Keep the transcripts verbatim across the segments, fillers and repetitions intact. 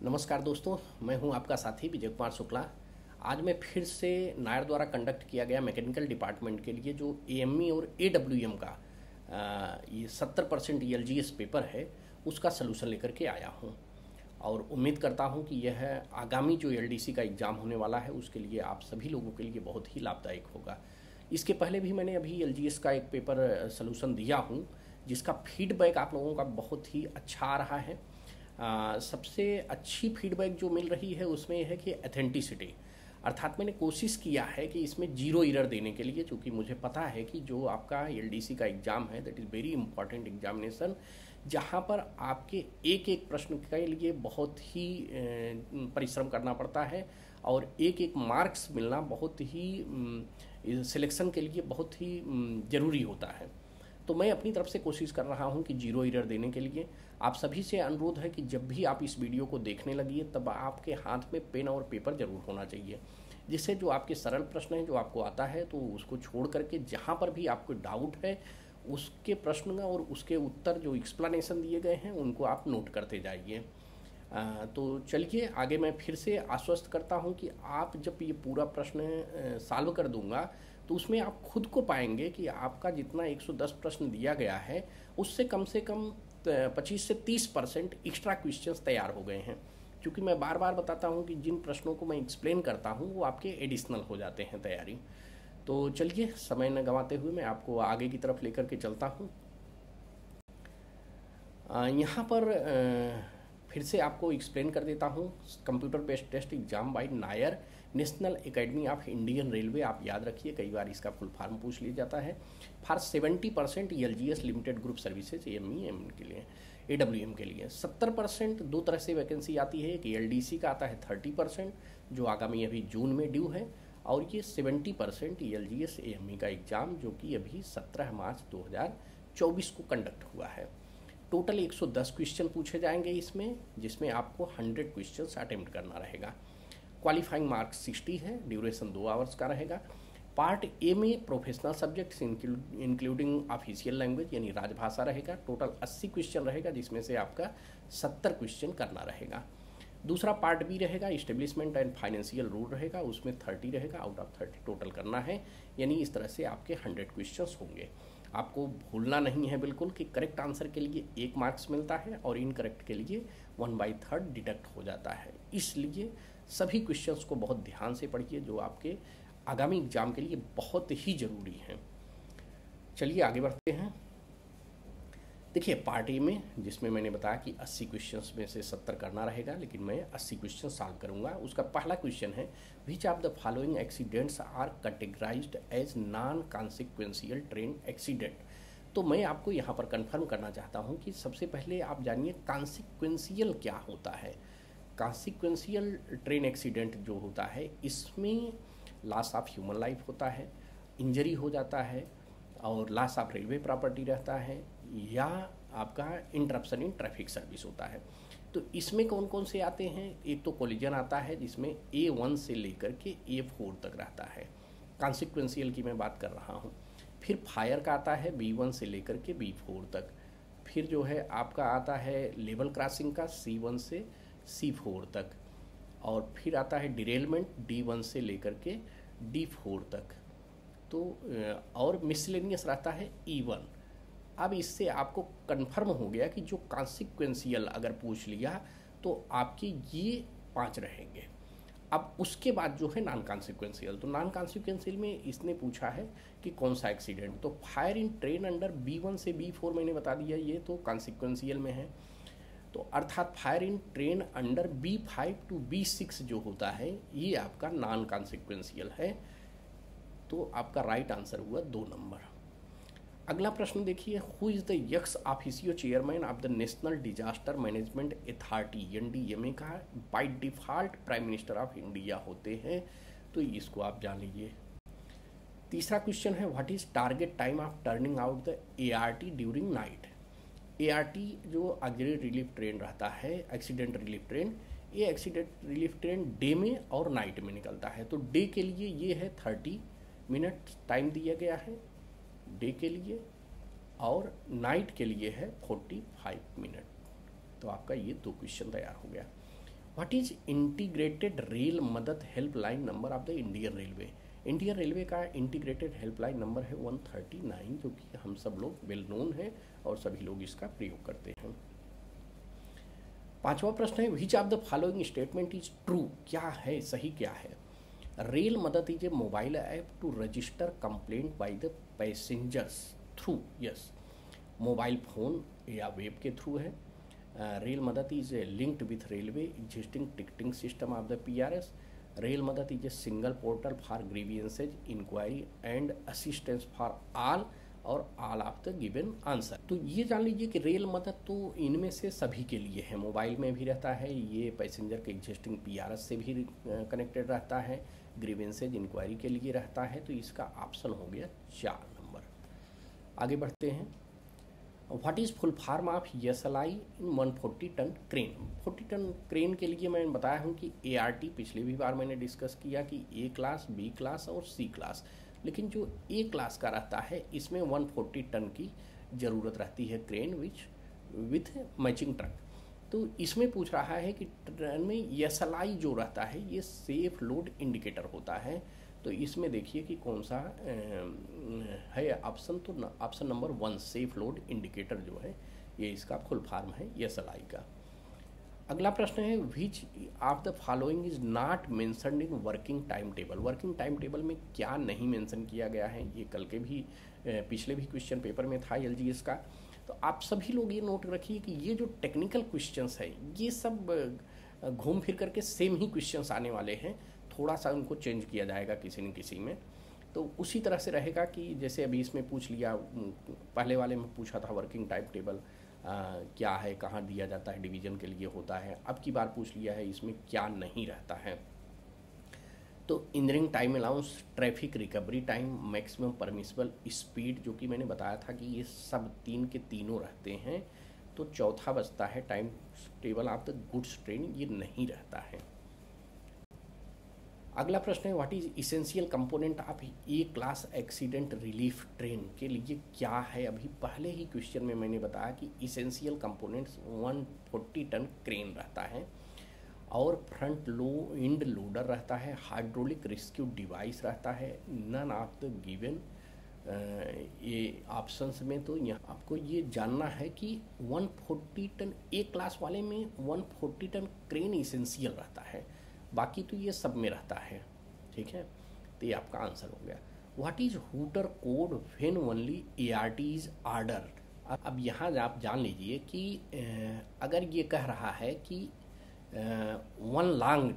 नमस्कार दोस्तों, मैं हूं आपका साथी विजय कुमार शुक्ला। आज मैं फिर से नायर द्वारा कंडक्ट किया गया मैकेनिकल डिपार्टमेंट के लिए जो एएमई और एडब्ल्यूएम का आ, ये सत्तर परसेंट ईएलजीएस पेपर है उसका सलूशन लेकर के आया हूं और उम्मीद करता हूं कि यह आगामी जो एलडीसी का एग्ज़ाम होने वाला है उसके लिए आप सभी लोगों के लिए बहुत ही लाभदायक होगा। इसके पहले भी मैंने अभी एलजीएस का एक पेपर सलूशन दिया हूँ जिसका फीडबैक आप लोगों का बहुत ही अच्छा आ रहा है। आ, सबसे अच्छी फीडबैक जो मिल रही है उसमें यह है कि एथेंटिसिटी, अर्थात मैंने कोशिश किया है कि इसमें जीरो एरर देने के लिए, क्योंकि मुझे पता है कि जो आपका एलडीसी का एग्ज़ाम है that is very important examination, जहाँ पर आपके एक एक प्रश्न के लिए बहुत ही परिश्रम करना पड़ता है और एक एक मार्क्स मिलना बहुत ही सिलेक्शन के लिए बहुत ही ज़रूरी होता है। तो मैं अपनी तरफ से कोशिश कर रहा हूं कि जीरो एरर देने के लिए आप सभी से अनुरोध है कि जब भी आप इस वीडियो को देखने लगिए तब आपके हाथ में पेन और पेपर ज़रूर होना चाहिए, जिससे जो आपके सरल प्रश्न हैं जो आपको आता है तो उसको छोड़ करके जहां पर भी आपको डाउट है उसके प्रश्न और उसके उत्तर जो एक्सप्लेनेशन दिए गए हैं उनको आप नोट करते जाइए। तो चलिए आगे मैं फिर से आश्वस्त करता हूं कि आप जब ये पूरा प्रश्न सॉल्व कर दूंगा तो उसमें आप खुद को पाएंगे कि आपका जितना एक सौ दस प्रश्न दिया गया है उससे कम से कम पच्चीस से तीस परसेंट एक्स्ट्रा क्वेश्चंस तैयार हो गए हैं, क्योंकि मैं बार बार बताता हूं कि जिन प्रश्नों को मैं एक्सप्लेन करता हूं वो आपके एडिशनल हो जाते हैं तैयारी। तो चलिए समय न गंवाते हुए मैं आपको आगे की तरफ लेकर के चलता हूँ। यहाँ पर आ, फिर से आपको एक्सप्लेन कर देता हूँ। Computer based test exam by NAIR national academy of Indian railway, आप याद रखिए, कई बार इसका फुल फॉर्म पूछ लिया जाता है। For seventy percent LGS limited group services AME M के लिए, एडब्ल्यूएम के लिए सत्तर परसेंट दो तरह से वैकेंसी आती है। एक एलडीसी का आता है थर्टी परसेंट जो आगामी अभी जून में ड्यू है, और ये सेवेंटी परसेंट एलजीएस एएमई का एग्ज़ाम जो कि अभी सत्रह मार्च दो हज़ार चौबीस को कंडक्ट हुआ है। टोटल एक सौ दस क्वेश्चन पूछे जाएंगे इसमें, जिसमें आपको सौ क्वेश्चंस अटेम्प्ट करना रहेगा। क्वालिफाइंग मार्क्स साठ है, ड्यूरेशन दो आवर्स का रहेगा। पार्ट ए में professional subjects including official language यानी राजभाषा रहेगा। टोटल अस्सी क्वेश्चन रहेगा जिसमें से आपका सत्तर क्वेश्चन करना रहेगा। दूसरा पार्ट बी रहेगा, इस्टेब्लिशमेंट एंड फाइनेंशियल रूल रहेगा, उसमें थर्टी रहेगा, आउट ऑफ थर्टी टोटल करना है, यानी इस तरह से आपके हंड्रेड क्वेश्चंस होंगे। आपको भूलना नहीं है बिल्कुल कि करेक्ट आंसर के लिए एक मार्क्स मिलता है और इनकरेक्ट के लिए वन बाई थर्ड डिडक्ट हो जाता है। इसलिए सभी क्वेश्चंस को बहुत ध्यान से पढ़िए जो आपके आगामी एग्जाम के लिए बहुत ही ज़रूरी हैं। चलिए आगे बढ़ते हैं। देखिए पार्ट ए में, जिसमें मैंने बताया कि अस्सी क्वेश्चंस में से सत्तर करना रहेगा, लेकिन मैं अस्सी क्वेश्चन सॉल्व करूंगा। उसका पहला क्वेश्चन है, which of the following accidents are categorised as non consequential train accident. तो मैं आपको यहाँ पर कंफर्म करना चाहता हूँ कि सबसे पहले आप जानिए कॉन्सिक्वेंशियल क्या होता है। कॉन्सिक्वेंशियल ट्रेन एक्सीडेंट जो होता है इसमें लॉस ऑफ ह्यूमन लाइफ होता है, इंजरी हो जाता है और लॉस ऑफ रेलवे प्रॉपर्टी रहता है, या आपका इंटरप्शन इन ट्रैफिक सर्विस होता है। तो इसमें कौन कौन से आते हैं? एक तो कोलिजन आता है जिसमें ए वन से लेकर के ए फोर तक रहता है, कॉन्सिक्वेंशियल की मैं बात कर रहा हूँ। फिर फायर का आता है बी वन से लेकर के बी फोर तक। फिर जो है आपका आता है लेवल क्रॉसिंग का सी वन से सी फोर तक। और फिर आता है डिरेलमेंट डी वन से लेकर के डी फोर तक। तो और मिसलेनियस रहता है ई वन। अब इससे आपको कंफर्म हो गया कि जो कॉन्सिक्वेंशियल अगर पूछ लिया तो आपके ये पांच रहेंगे। अब उसके बाद जो है नॉन कॉन्सिक्वेंशियल, तो नॉन कॉन्सिक्वेंशियल में इसने पूछा है कि कौन सा एक्सीडेंट, तो fire in train under B one से बी फोर मैंने बता दिया, ये तो कॉन्सिक्वेंशियल में है। तो अर्थात fire in train under B five to B six जो होता है ये आपका नॉन कॉन्सिक्वेंशियल है। तो आपका राइट आंसर हुआ दो नंबर। अगला प्रश्न देखिए, who is the ex officio chairman of the national disaster management authority NDMA का by default prime minister of India होते हैं, तो इसको आप जान लीजिए। तीसरा क्वेश्चन है, what is target time of turning out the ART during night. ART जो ऑक्सिलरी रिलीफ ट्रेन रहता है, एक्सीडेंट रिलीफ ट्रेन, ये एक्सीडेंट रिलीफ ट्रेन डे में और नाइट में निकलता है। तो डे के लिए ये है थर्टी मिनट टाइम दिया गया है डे के लिए, और नाइट के लिए है फोर्टी फाइव मिनट। तो आपका ये दो क्वेश्चन तैयार हो गया। What is integrated rail Madad helpline number of the Indian railway? Indian railway का इंटीग्रेटेड हेल्पलाइन नंबर है वन थर्टी नाइन, जो कि हम सब लोग वेल नोन है और सभी लोग इसका प्रयोग करते हैं। पांचवा प्रश्न है which of the following statement is true? क्या है सही, क्या है? Rail Madad is a mobile app to register complaint by the passengers through, yes, mobile phone या वेब के थ्रू है। Rail Madad is linked with railway existing ticketing system of the P R S. Rail Madad is a single portal for grievances inquiry and assistance for all और all of the given answer. तो ये जान लीजिए कि rail मदद तो इनमें से सभी के लिए है, मोबाइल में भी रहता है, ये पैसेंजर के एग्जिस्टिंग पी आर एस से भी कनेक्टेड रहता है, ग्रीवेंसेज इंक्वायरी के लिए रहता है। तो इसका ऑप्शन हो गया चार नंबर। आगे बढ़ते हैं। What is full form of S L I in one forty ton crane? Forty ton crane के लिए मैं बताया हूँ कि ए आर टी पिछली भी बार मैंने डिस्कस किया कि ए क्लास, बी क्लास और सी क्लास, लेकिन जो ए क्लास का रहता है इसमें वन फोर्टी टन की ज़रूरत रहती है crane which with matching truck. तो इसमें पूछ रहा है कि ट्रेन में एस एल आई जो रहता है ये सेफ लोड इंडिकेटर होता है। तो इसमें देखिए कि कौन सा है ऑप्शन, तो option number one safe load indicator जो है ये इसका फुल फॉर्म है एस एल आई का। अगला प्रश्न है which of the following is not mentioned in working time table? Working time table में क्या नहीं मेंशन किया गया है? ये कल के भी पिछले भी क्वेश्चन पेपर में था एल जी एस का। तो आप सभी लोग ये नोट रखिए कि ये जो टेक्निकल क्वेश्चंस है ये सब घूम फिर करके सेम ही क्वेश्चंस आने वाले हैं, थोड़ा सा उनको चेंज किया जाएगा किसी न किसी में। तो उसी तरह से रहेगा कि जैसे अभी इसमें पूछ लिया, पहले वाले में पूछा था वर्किंग टाइम टेबल आ, क्या है, कहाँ दिया जाता है, डिवीज़न के लिए होता है। अब की बार पूछ लिया है इसमें क्या नहीं रहता है। तो engineering time allowance, traffic recovery time, maximum permissible speed, जो कि मैंने बताया था कि ये सब तीन के तीनों रहते हैं। तो चौथा बचता है time table of the goods train, ये नहीं रहता है। अगला प्रश्न है what is essential component of a class accident relief train? के लिए क्या है? अभी पहले ही क्वेश्चन में मैंने बताया कि essential components one forty ton crane रहता है और फ्रंट लो इंड लोडर रहता है, हाइड्रोलिक रेस्क्यू डिवाइस रहता है, नन ऑफ द गिवन ये ऑप्शंस में। तो यहाँ आपको ये जानना है कि one forty ton A class वाले में one forty ton crane essential रहता है, बाकी तो ये सब में रहता है, ठीक है। तो ये आपका आंसर हो गया। What is hooter code when only A R T is order? अब यहाँ आप जान लीजिए कि अगर ये कह रहा है कि one long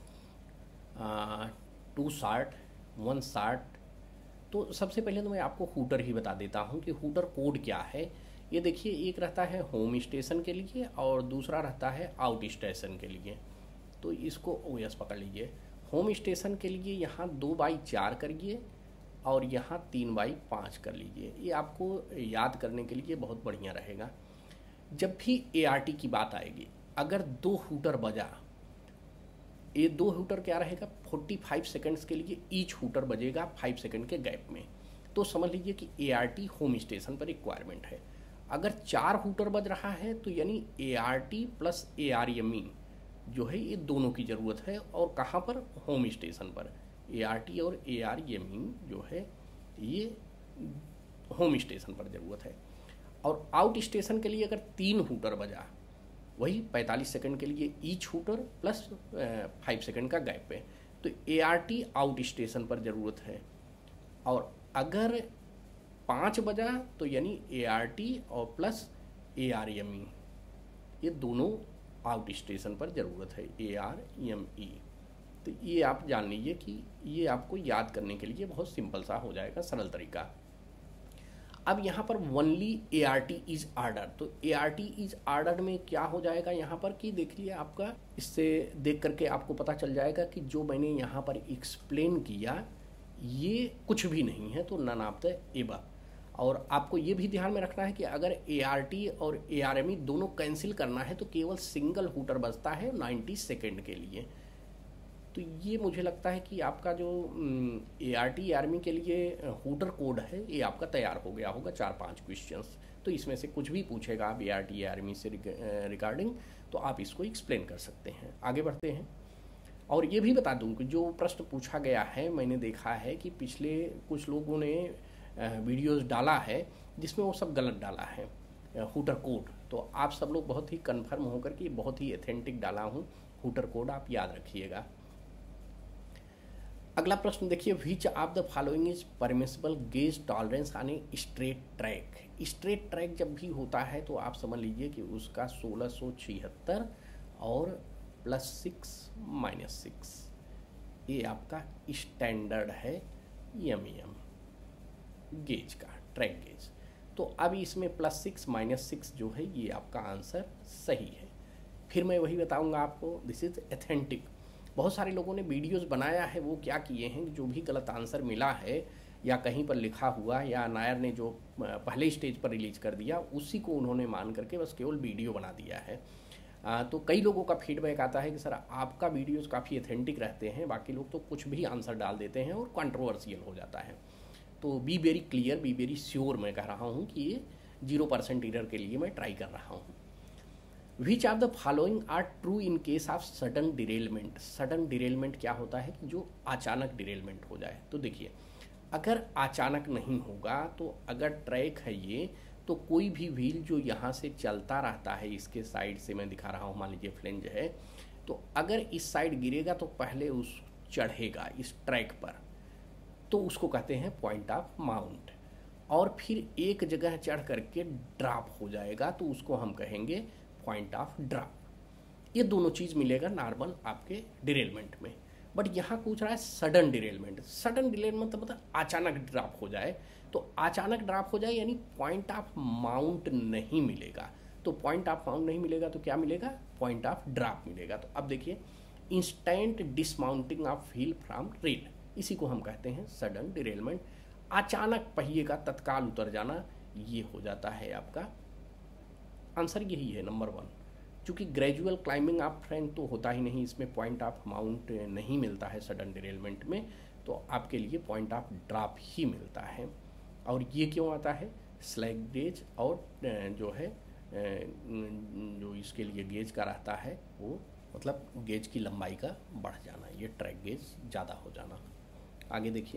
two short one short, तो सबसे पहले तो मैं आपको हूटर ही बता देता हूँ कि हूटर कोड क्या है। ये देखिए, एक रहता है होम स्टेशन के लिए और दूसरा रहता है आउट स्टेशन के लिए। तो इसको ओ एस पकड़ लीजिए। होम स्टेशन के लिए यहाँ दो बाई चार करिए और यहाँ तीन बाई पाँच कर लीजिए। ये आपको याद करने के लिए बहुत बढ़िया रहेगा। जब भी ए आर टी की बात आएगी, अगर दो हूटर बजा, ये दो हूटर क्या रहेगा, पैंतालीस सेकंड्स के लिए ईच हूटर बजेगा फाइव सेकंड के गैप में। तो समझ लीजिए कि A R T home station पर रिक्वायरमेंट है। अगर चार हूटर बज रहा है तो यानी A R T plus A R M E जो है ये दोनों की ज़रूरत है। और कहाँ पर? होम स्टेशन पर। ए आर टी और ए आर एम ई जो है ये होम स्टेशन पर ज़रूरत है। और आउट स्टेशन के लिए अगर तीन हूटर बजा, वही पैंतालीस सेकंड के लिए each hooter plus five second का गैप है, तो A R T out station पर ज़रूरत है। और अगर पाँच बजा तो यानी ए आर टी और plus A R M E ये दोनों आउट स्टेशन पर ज़रूरत है, ए आर एम ई। तो ये आप जान लीजिए कि ये आपको याद करने के लिए बहुत सिंपल सा हो जाएगा, सरल तरीका। अब यहाँ पर only A R T is order, तो A R T is order में क्या हो जाएगा यहाँ पर कि देखिए, आपका इससे देख करके आपको पता चल जाएगा कि जो मैंने यहाँ पर एक्सप्लेन किया ये कुछ भी नहीं है, तो नन ऑफ द एबव। और आपको ये भी ध्यान में रखना है कि अगर ए आर टी और ए आर एम ई दोनों कैंसिल करना है तो केवल सिंगल हूटर बजता है नब्बे सेकंड के लिए। तो ये मुझे लगता है कि आपका जो A R T A R M E के लिए हूटर कोड है ये आपका तैयार हो गया होगा, चार पांच क्वेश्चंस। तो इसमें से कुछ भी पूछेगा आप A R T A R M E से रिगार्डिंग तो आप इसको एक्सप्लेन कर सकते हैं। आगे बढ़ते हैं। और ये भी बता दूं कि जो प्रश्न पूछा गया है, मैंने देखा है कि पिछले कुछ लोगों ने वीडियोस डाला है जिसमें वो सब गलत डाला है, हुटर कोड। तो आप सब लोग बहुत ही कन्फर्म होकर कि बहुत ही एथेंटिक डाला हूँ हुटर कोड, आप याद रखिएगा। अगला प्रश्न देखिए, which of the following is permissible gauge tolerance on a straight track. Straight track जब भी होता है तो आप समझ लीजिए कि उसका सोलह सौ छिहत्तर और प्लस सिक्स माइनस सिक्स ये आपका स्टैंडर्ड है एम एम गेज का, ट्रैक गेज। तो अब इसमें प्लस सिक्स माइनस सिक्स जो है ये आपका आंसर सही है। फिर मैं वही बताऊंगा आपको, दिस इज एथेंटिक। बहुत सारे लोगों ने वीडियोस बनाया है, वो क्या किए हैं, जो भी गलत आंसर मिला है या कहीं पर लिखा हुआ या नायर ने जो पहले स्टेज पर रिलीज कर दिया उसी को उन्होंने मान करके बस केवल वीडियो बना दिया है। आ, तो कई लोगों का फीडबैक आता है कि सर आपका वीडियोस काफ़ी एथेंटिक रहते हैं, बाकी लोग तो कुछ भी आंसर डाल देते हैं और कंट्रोवर्शियल हो जाता है। तो be very clear, be very sure मैं कह रहा हूँ कि ये जीरो परसेंट एरर के लिए मैं ट्राई कर रहा हूँ। Which of the following are true in case of sudden derailment. Sudden derailment क्या होता है कि जो अचानक डिरेलमेंट हो जाए। तो देखिए, अगर अचानक नहीं होगा तो अगर ट्रैक है ये, तो कोई भी व्हील जो यहाँ से चलता रहता है, इसके साइड से मैं दिखा रहा हूँ, मान लीजिए फ्लेंज है, तो अगर इस साइड गिरेगा तो पहले उस चढ़ेगा इस ट्रैक पर, तो उसको कहते हैं पॉइंट ऑफ माउंट। और फिर एक जगह चढ़ करके ड्रॉप हो जाएगा तो उसको हम कहेंगे पॉइंट ऑफ ड्रॉप। ये दोनों चीज़ मिलेगा नॉर्मल आपके डिरेलमेंट में। बट यहाँ पूछ रहा है सडन डिरेलमेंट। सडन डिरेलमेंट मतलब अचानक ड्रॉप हो जाए, तो अचानक ड्रॉप हो जाए यानी पॉइंट ऑफ माउंट नहीं मिलेगा। तो पॉइंट ऑफ माउंट नहीं मिलेगा तो क्या मिलेगा, पॉइंट ऑफ ड्रॉप मिलेगा। तो अब देखिए, instant dismounting of wheel from rail, इसी को हम कहते हैं सडन डिरेलमेंट। अचानक पहिए का तत्काल उतर जाना, ये हो जाता है आपका आंसर, यही है नंबर वन। चूँकि ग्रेजुअल क्लाइंबिंग आप फ्रेंड तो होता ही नहीं, इसमें पॉइंट ऑफ माउंट नहीं मिलता है सडन डिरेलमेंट में, तो आपके लिए पॉइंट ऑफ ड्रॉप ही मिलता है। और ये क्यों आता है, स्लैग गेज और जो है जो इसके लिए गेज का रहता है वो मतलब गेज की लंबाई का बढ़ जाना, ये ट्रैक गेज ज़्यादा हो जाना। आगे देखिए,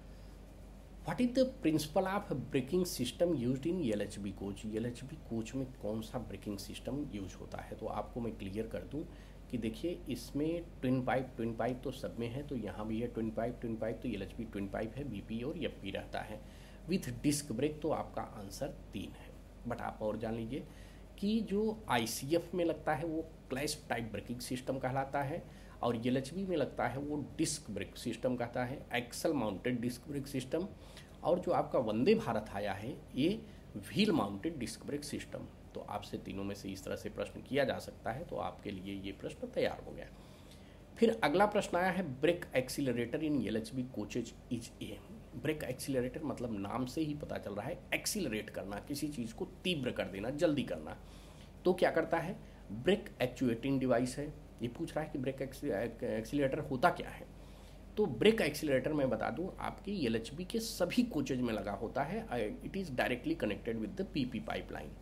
what is the principle of braking system used in L H B coach. L H B coach में कौन सा ब्रेकिंग सिस्टम यूज होता है, तो आपको मैं क्लियर कर दूं कि देखिए, इसमें ट्विन पाइप ट्विन पाइप तो सब में है, तो यहाँ भी है ट्विन पाइप ट्विन पाइप, तो L H B twin pipe है, बी पी और एफ पी रहता है। विथ डिस्क ब्रेक तो आपका आंसर तीन है। बट आप और जान लीजिए कि जो आई सी एफ में लगता है वो क्लैस्प टाइप ब्रेकिंग सिस्टम कहलाता है, और एल एच बी में लगता है वो डिस्क ब्रेक सिस्टम कहता है, axle mounted disc brake system. और जो आपका वंदे भारत आया है ये wheel mounted disc brake system. तो आपसे तीनों में से इस तरह से प्रश्न किया जा सकता है, तो आपके लिए ये प्रश्न तैयार हो गया। फिर अगला प्रश्न आया है, brake accelerator in L H B coaches is a. Brake accelerator मतलब नाम से ही पता चल रहा है एक्सीलरेट करना, किसी चीज़ को तीव्र कर देना, जल्दी करना। तो क्या करता है, ब्रेक एक्चुएटिंग डिवाइस है। ये पूछ रहा है कि ब्रेक एक्सीलरेटर होता क्या है। तो ब्रेक एक्सीलरेटर मैं बता दूं आपकी एल एच बी के सभी कोचेज में लगा होता है। It is directly connected with the P P pipeline.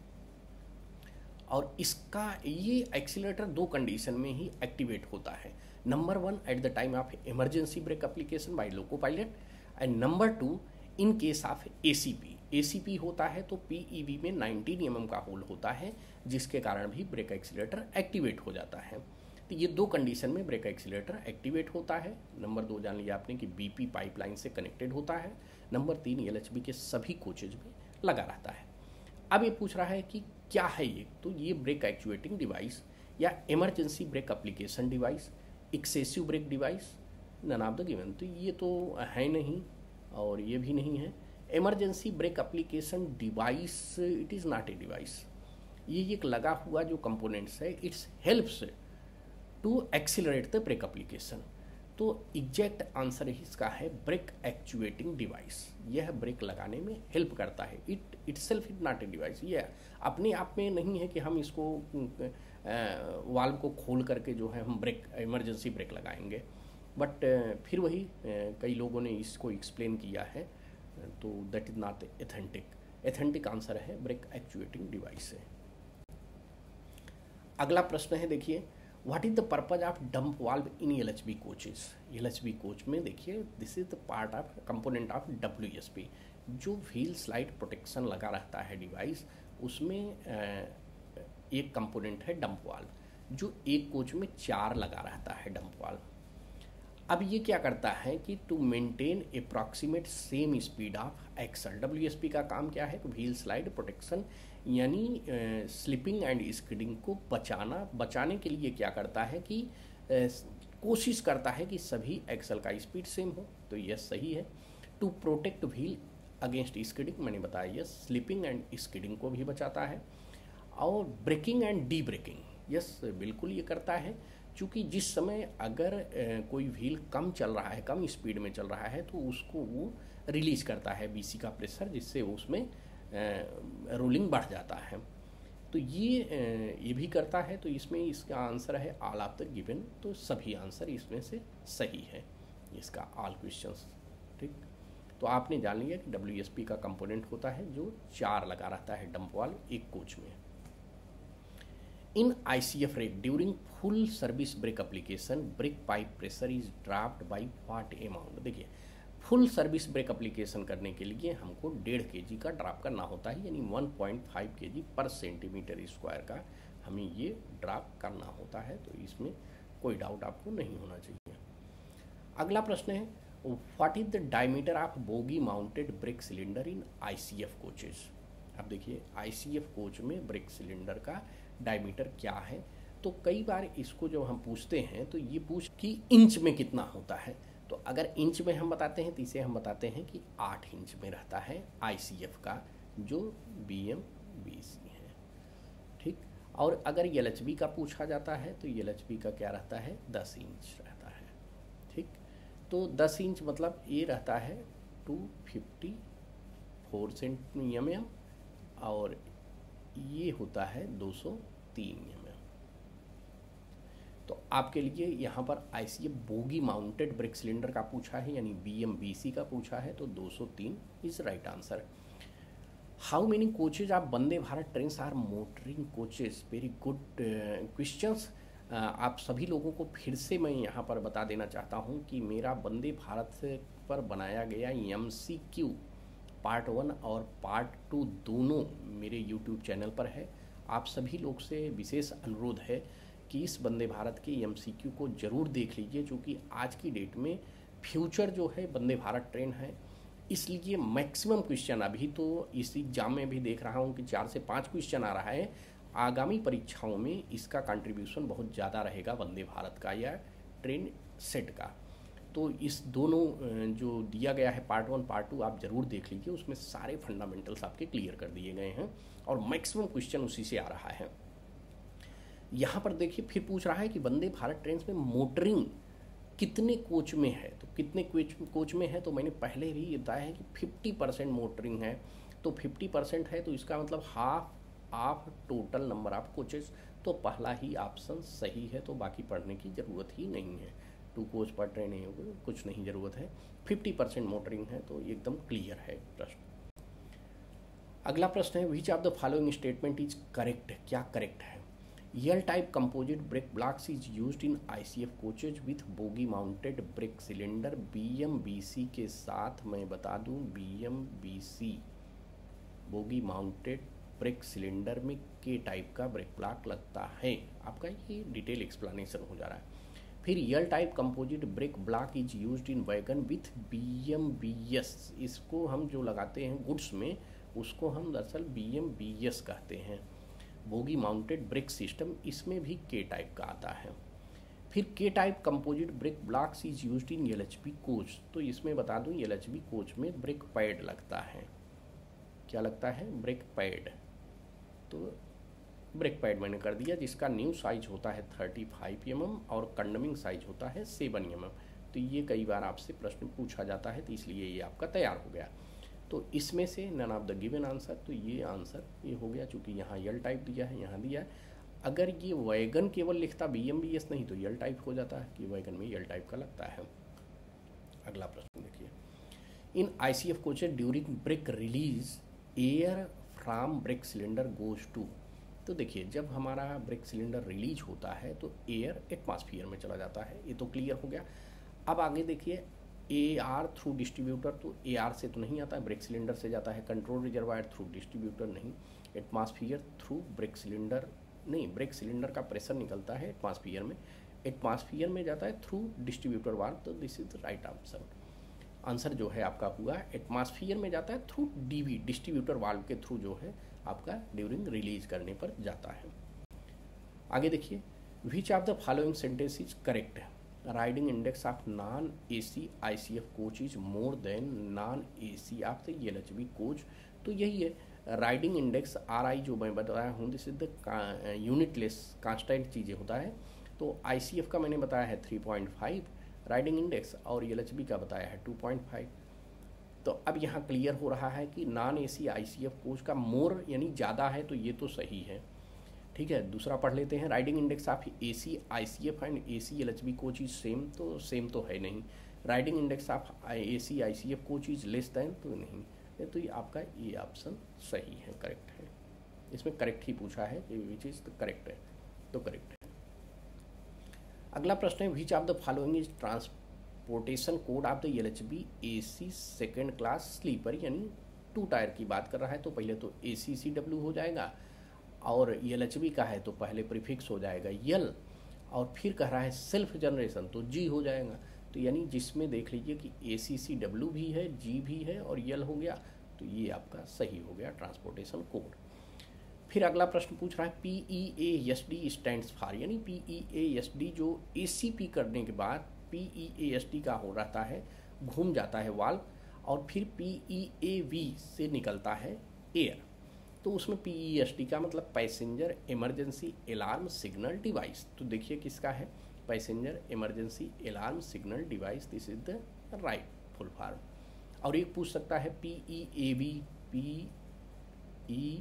और इसका ये एक्सीलरेटर दो कंडीशन में ही एक्टिवेट होता है। Number one, at the time of emergency brake application by loco pilot, and number two, in case of A C P. A C P होता है तो पी ई वी में नाइनटीन एम एम का hole होता है, जिसके कारण भी ब्रेक एक्सीलरेटर एक्टिवेट हो जाता है। तो ये दो कंडीशन में ब्रेक एक्सीलरेटर एक्टिवेट होता है। नंबर दो जान लिया आपने कि बी पी पाइपलाइन से कनेक्टेड होता है। नंबर तीन, एल एच बी के सभी कोचेज में लगा रहता है। अब ये पूछ रहा है कि क्या है ये, तो ये ब्रेक एक्चुएटिंग डिवाइस या emergency brake application device, excessive brake device, none of the given. तो ये तो है नहीं और ये भी नहीं है। Emergency brake application device, it is not a device. ये एक लगा हुआ जो कंपोनेंट्स है, its helps to accelerate the brake application. तो एग्जैक्ट आंसर इसका है ब्रेक एक्चुएटिंग डिवाइस। यह ब्रेक लगाने में हेल्प करता है। It itself is not a device. यह अपने आप में नहीं है कि हम इसको वाल्व को खोल करके जो है हम ब्रेक इमरजेंसी ब्रेक लगाएंगे। बट फिर वही कई लोगों ने इसको एक्सप्लेन किया है, तो that is not authentic. Authentic answer है ब्रेक एक्चुएटिंग डिवाइस है। अगला प्रश्न है, देखिए, what is the purpose of dump valve in L H B coaches. L H B coach में देखिए, this is the part of component of W S P. जो wheel slide protection लगा रहता है डिवाइस, उसमें एक कंपोनेंट है dump valve, जो एक कोच में चार लगा रहता है डंप वाल्व। अब ये क्या करता है कि to maintain approximate same speed of axle. W S P का काम क्या है कि व्हील स्लाइड प्रोटेक्शन यानी स्लिपिंग एंड स्किडिंग को बचाना बचाने के लिए क्या करता है कि uh, कोशिश करता है कि सभी एक्सल का स्पीड सेम हो, तो यह सही है। To protect wheel against skidding, मैंने बताया यस, स्लिपिंग एंड स्किडिंग को भी बचाता है। और braking and de braking, yes बिल्कुल ये करता है, क्योंकि जिस समय अगर कोई व्हील कम चल रहा है, कम स्पीड में चल रहा है, तो उसको वो रिलीज करता है बीसी का प्रेशर, जिससे उसमें रोलिंग बढ़ जाता है। तो ये ये भी करता है। तो इसमें इसका आंसर है ऑल ऑफ द गिवन, तो सभी आंसर इसमें से सही है इसका, ऑल क्वेश्चंस। ठीक, तो आपने जान लिया कि डब्ल्यू एस पी का कंपोनेंट होता है जो चार लगा रहता है डंप वाल्व एक कोच में। In I C F rake during full service brake application, brake pipe pressure is dropped by what amount. देखिए, फुल सर्विस ब्रेक एप्लीकेशन करने के लिए हमको डेढ़ के जी का ड्रॉप करना होता है, यानी वन पॉइंट फाइव के जी पर सेंटीमीटर स्क्वायर का हमें ये ड्रॉप करना होता है। तो इसमें कोई डाउट आपको नहीं होना चाहिए। अगला प्रश्न है, what is the diameter of bogie mounted brake cylinder in I C F coaches. अब देखिए, आई सी एफ कोच में ब्रेक सिलेंडर का डायमीटर क्या है। तो कई बार इसको जब हम पूछते हैं तो ये पूछ कि इंच में कितना होता है। तो अगर इंच में हम बताते हैं तो इसे हम बताते हैं कि आठ इंच में रहता है आई सी एफ का जो बी एम बी सी है। ठीक, और अगर एल एच बी का पूछा जाता है तो एल एच बी का क्या रहता है, दस इंच रहता है। ठीक, तो दस इंच मतलब ये रहता है two fifty four centimetre M, और ये होता है दो सौ तीन एम एम। तो आपके लिए यहाँ पर I C F bogie mounted brake cylinder का पूछा है, यानी बी एम बी सी का पूछा है, तो दो सौ तीन is right answer. How many coaches of Vande Bharat train are motoring coaches. Very good questions. आप सभी लोगों को फिर से मैं यहाँ पर बता देना चाहता हूँ कि मेरा वंदे भारत पर बनाया गया M C Q part one और पार्ट टू दोनों मेरे यूट्यूब चैनल पर है। आप सभी लोग से विशेष अनुरोध है कि इस वंदे भारत के एम सी क्यू को ज़रूर देख लीजिए, क्योंकि आज की डेट में फ्यूचर जो है वंदे भारत ट्रेन है, इसलिए मैक्सिमम क्वेश्चन अभी तो इस एग्जाम में भी देख रहा हूँ कि चार से पाँच क्वेश्चन आ रहा है। आगामी परीक्षाओं में इसका कंट्रीब्यूशन बहुत ज़्यादा रहेगा वंदे भारत का या ट्रेन सेट का। तो इस दोनों जो दिया गया है पार्ट वन पार्ट टू आप ज़रूर देख लीजिए, उसमें सारे फंडामेंटल्स आपके क्लियर कर दिए गए हैं और मैक्सिमम क्वेश्चन उसी से आ रहा है। यहाँ पर देखिए फिर पूछ रहा है कि वंदे भारत ट्रेन में मोटरिंग कितने कोच में है। तो कितने कोच कोच में है, तो मैंने पहले भी बताया है कि फिफ्टी परसेंट मोटरिंग है। तो फिफ्टी परसेंट है तो इसका मतलब half of total number of coaches. तो पहला ही ऑप्शन सही है, तो बाकी पढ़ने की ज़रूरत ही नहीं है। टू कोच पर ट्रेन है, कुछ नहीं ज़रूरत है। फिफ्टी परसेंट मोटरिंग है तो एकदम क्लियर है प्रश्न। अगला प्रश्न है, which of the following statement is correct. क्या करेक्ट है। L type composite brake blocks is used in I C F coaches with bogie mounted brake cylinder. B M B C के साथ मैं बता दूं, B M B C bogie mounted brake cylinder में K type का break block लगता है। आपका ये डिटेल एक्सप्लेनेशन हो जा रहा है। फिर L type composite brake block is used in wagon with B M B S. इसको हम जो लगाते हैं गुड्स में उसको हम दरअसल बी एम बी एस कहते हैं। बोगी माउंटेड ब्रेक सिस्टम इसमें भी के टाइप का आता है। फिर K type composite brake blocks is used in L H B coach. तो इसमें बता दूं एल एच बी कोच में ब्रेक पैड लगता है। क्या लगता है, ब्रेक पैड। तो ब्रेक पैड मैंने कर दिया, जिसका न्यू साइज होता है थर्टी फाइव एम एम और कंडमिंग साइज होता है सेवन एम एम। तो ये कई बार आपसे प्रश्न पूछा जाता है, तो इसलिए ये आपका तैयार हो गया। तो इसमें से none of the given answer, तो ये आंसर ये हो गया, चूँकि यहाँ यल टाइप दिया है, यहाँ दिया है। अगर ये वैगन केवल लिखता बी एम बी एस नहीं तो यल टाइप हो जाता है कि वैगन में यल टाइप का लगता है। अगला प्रश्न देखिए, in I C F coaches during brake release air from brake cylinder goes to. तो देखिए जब हमारा ब्रेक सिलेंडर रिलीज होता है तो एयर एटमॉस्फेयर में चला जाता है, ये तो क्लियर हो गया। अब आगे देखिए ए आर थ्रू डिस्ट्रीब्यूटर, तो ए आर से तो नहीं आता है, ब्रेक सिलेंडर से जाता है। कंट्रोल रिजर्वायर थ्रू डिस्ट्रीब्यूटर नहीं। एटमॉस्फेयर थ्रू ब्रेक सिलेंडर नहीं, ब्रेक सिलेंडर का प्रेशर निकलता है एटमॉस्फेयर में, एटमॉस्फेयर में जाता है थ्रू डिस्ट्रीब्यूटर वाल्व, तो this is the right answer. Answer जो है आपका हुआ एटमॉस्फेयर में जाता है थ्रू डीवी, डिस्ट्रीब्यूटर वाल्व के थ्रू जो है आपका ड्यूरिंग रिलीज करने पर जाता है। आगे देखिए, which of the following sentence is correct. Riding index of non A C I C F coach is more than non A C of the L H B coach. तो यही है riding index, are आई जो मैं बताया हूँ, this is the unitless constant चीज़ें होता है। तो आई सी एफ का मैंने बताया है three point five riding index, और एल एच बी का बताया है टू पॉइंट फाइव। तो अब यहाँ क्लियर हो रहा है कि non A C I C F coach का मोर यानी ज़्यादा है, तो ये तो सही है। ठीक है, दूसरा पढ़ लेते हैं। Riding index of A C I C F and A C L H B coach is same, तो सेम तो है नहीं। Riding index of A C I C F coach is less than, तो नहीं, तो ये आपका ये ऑप्शन सही है, करेक्ट है। इसमें करेक्ट ही पूछा है कि विच इज द करेक्ट है, तो करेक्ट है। अगला प्रश्न है, which of the following is transportation code of the L H B A C second class sleeper, यानी टू टायर की बात कर रहा है, तो पहले तो ए सी सी डब्ल्यू हो जाएगा, और एल एच बी का है तो पहले प्रीफिक्स हो जाएगा यल, और फिर कह रहा है सेल्फ जनरेशन तो जी हो जाएगा। तो यानी जिसमें देख लीजिए कि ए सी सी डब्ल्यू भी है, जी भी है और यल हो गया, तो ये आपका सही हो गया ट्रांसपोर्टेशन कोड। फिर अगला प्रश्न पूछ रहा है, P E A S D stands for, यानी P E A S D जो ए सी पी करने के बाद P E A S D का हो रहता है, घूम जाता है वाल्व, और फिर पी ई ए वी से निकलता है एयर, तो उसमें पी ई एस डी का मतलब passenger emergency alarm signal device. तो देखिए किसका है, passenger emergency alarm signal device, this is the right full form. और एक पूछ सकता है P E A B, P E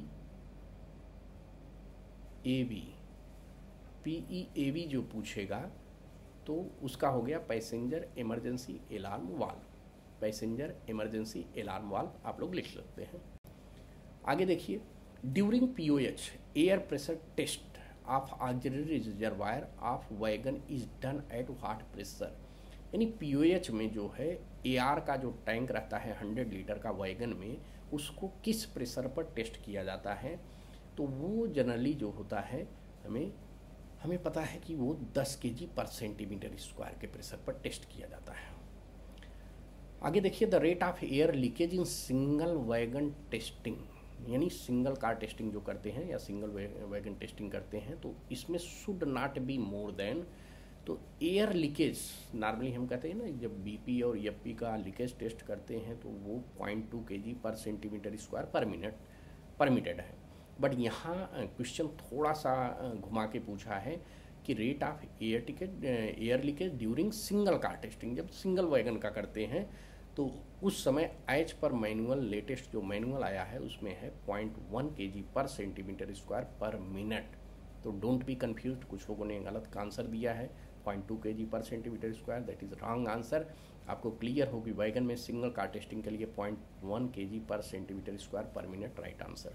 A B, P E A B जो पूछेगा तो उसका हो गया passenger emergency alarm valve, passenger emergency alarm valve आप लोग लिख सकते हैं। आगे देखिए, during P O H air pressure test of auxiliary reservoir of wagon is done at what pressure, यानी पी ओ एच में जो है ए आर का जो टैंक रहता है हंड्रेड लीटर का वैगन में, उसको किस प्रेशर पर टेस्ट किया जाता है। तो वो जनरली जो होता है हमें हमें पता है कि वो दस K G per centimetre square के प्रेशर पर टेस्ट किया जाता है। आगे देखिए, the rate of air leakage in single wagon testing, यानी सिंगल कार टेस्टिंग जो करते हैं या सिंगल वैगन टेस्टिंग करते हैं, तो इसमें should not be more than, तो एयर लीकेज नॉर्मली हम कहते हैं ना, जब बीपी और एफपी का लीकेज टेस्ट करते हैं तो वो point two K G per centimetre square per minute permitted है। बट यहाँ क्वेश्चन थोड़ा सा घुमा के पूछा है कि rate of air ticket air leakage during single car testing, जब सिंगल वैगन का करते हैं तो उस समय एज पर मैनुअल, लेटेस्ट जो मैनुअल आया है उसमें है point one K G per centimetre square per minute. तो डोंट बी कन्फ्यूज, कुछ लोगों ने गलत आंसर दिया है point two K G per centimetre square, that is wrong answer. आपको क्लियर होगी वैगन में सिंगल कार टेस्टिंग के लिए point one K G per centimetre square per minute right answer.